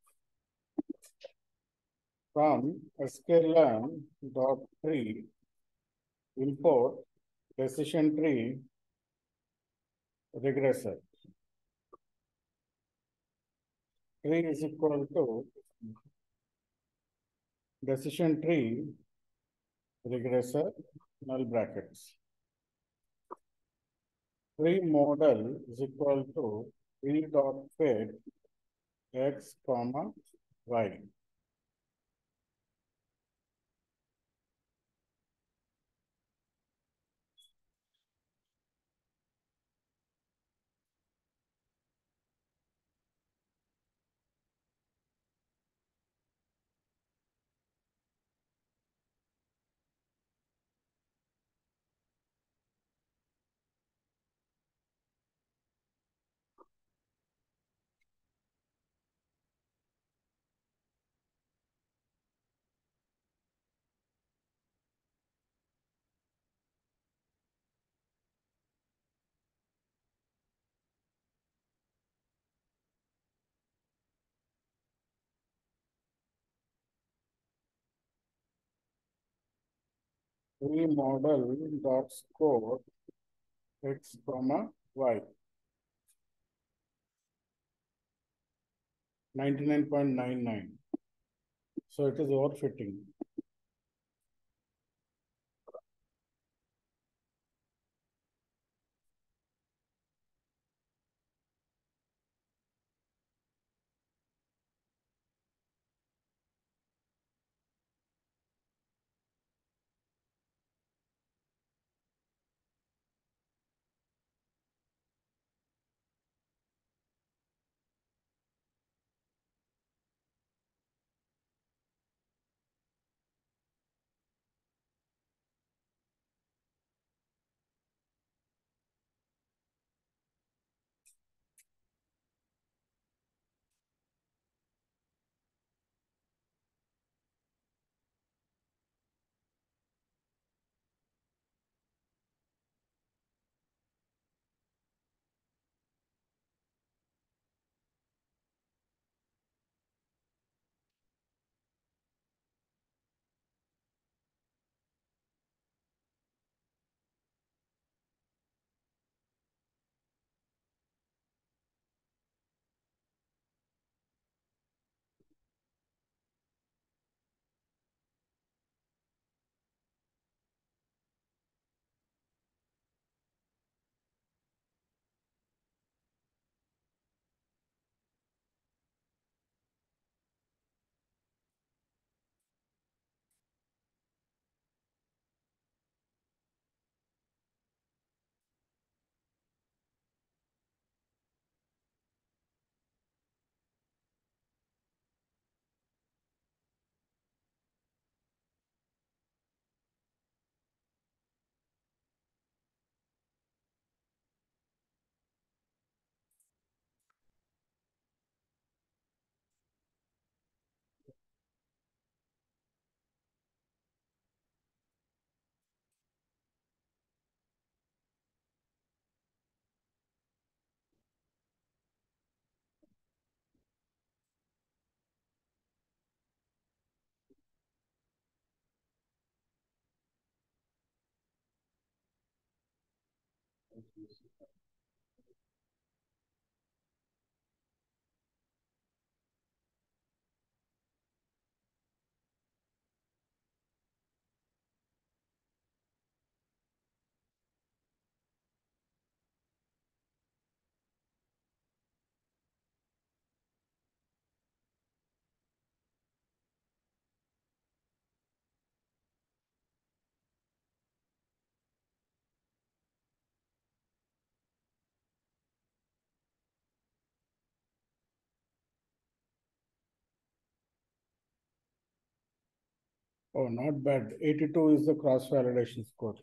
A: From sklearn dot tree, import decision tree regressor. Tree is equal to decision tree regressor null brackets. Tree model is equal to tree dot fit x comma y. Tree model dot score x comma y. ninety-nine point nine nine. So it is overfitting. Oh, not bad. eighty-two is the cross validation score.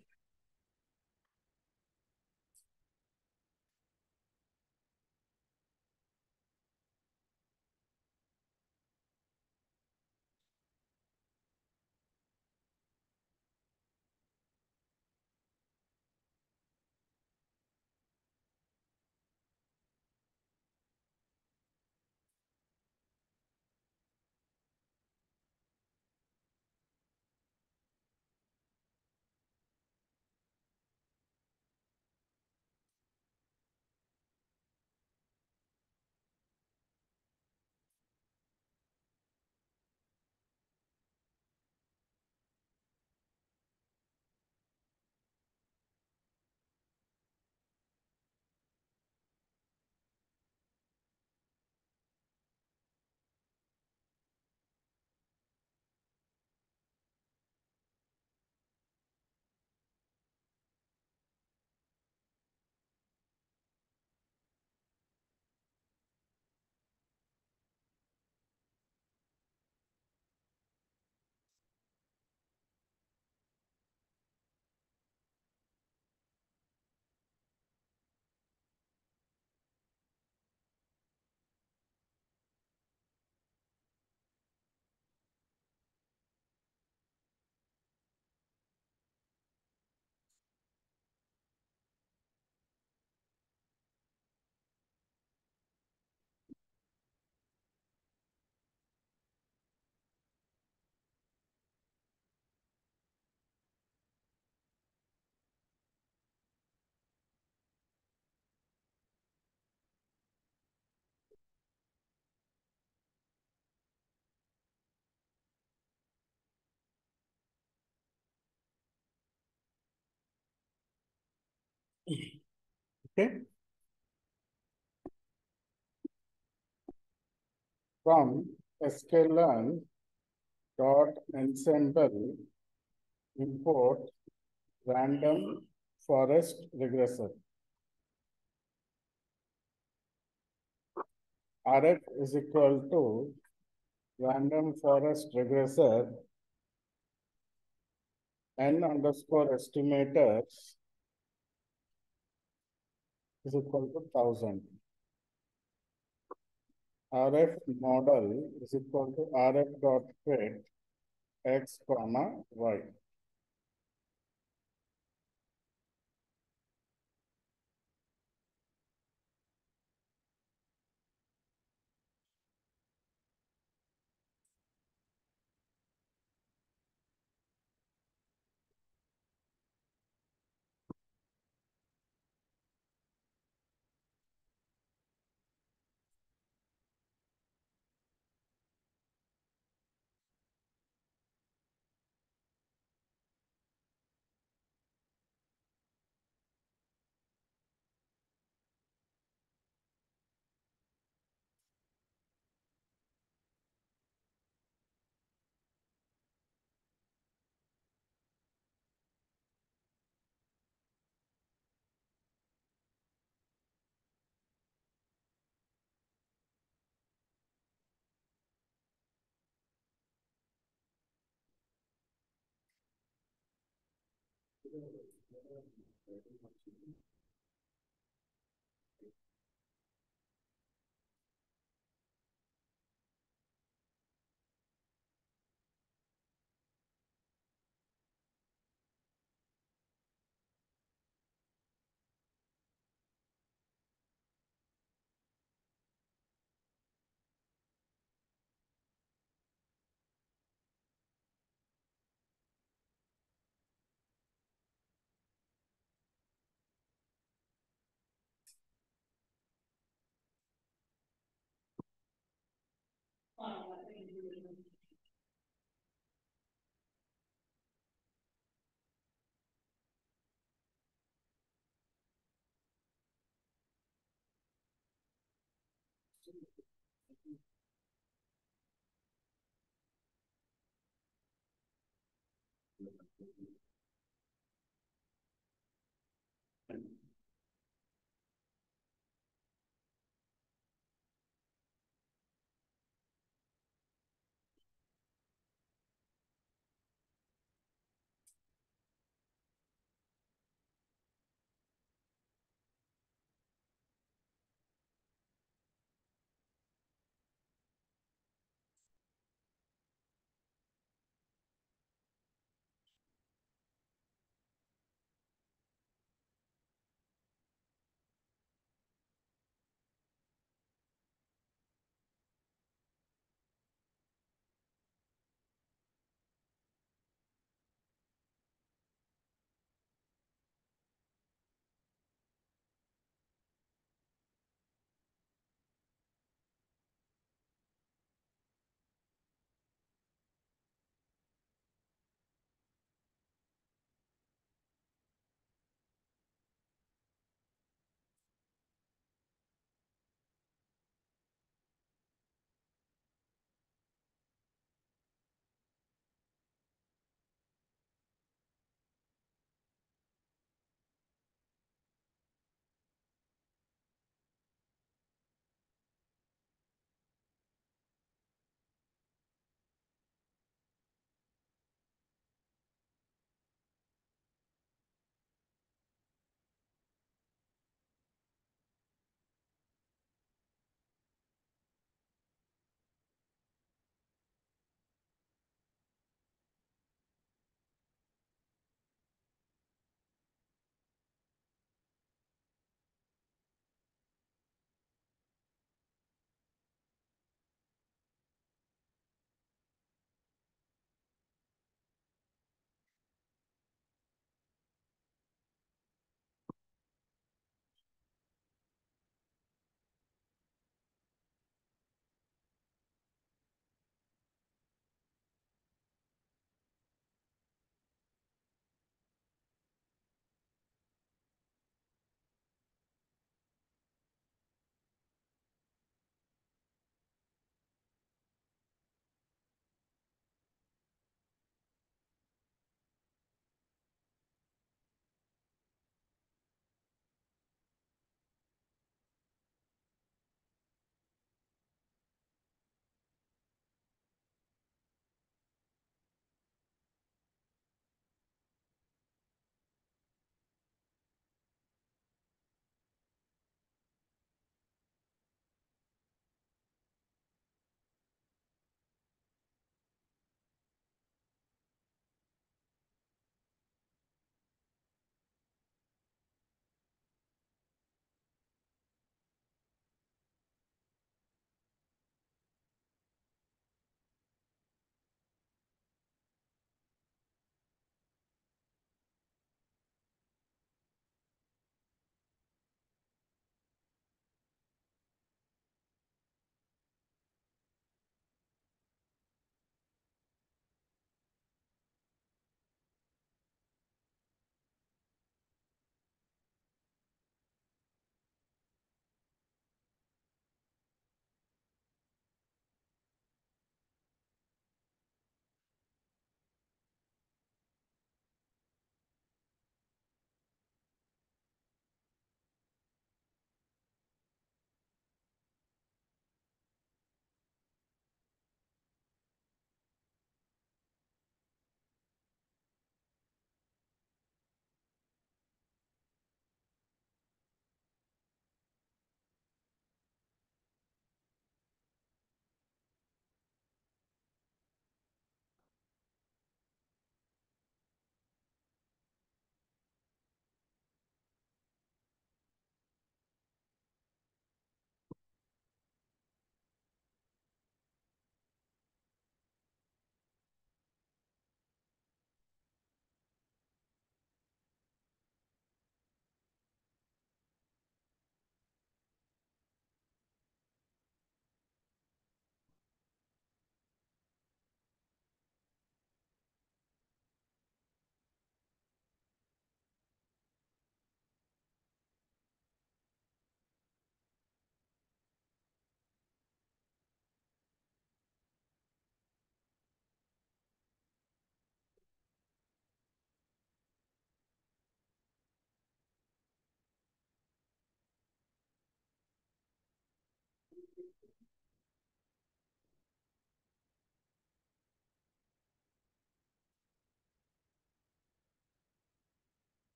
A: Okay. From sklearn dot ensemble import random forest regressor. R F is equal to random forest regressor n underscore estimators is equal to thousand. R F model is equal to R F dot fit x comma y.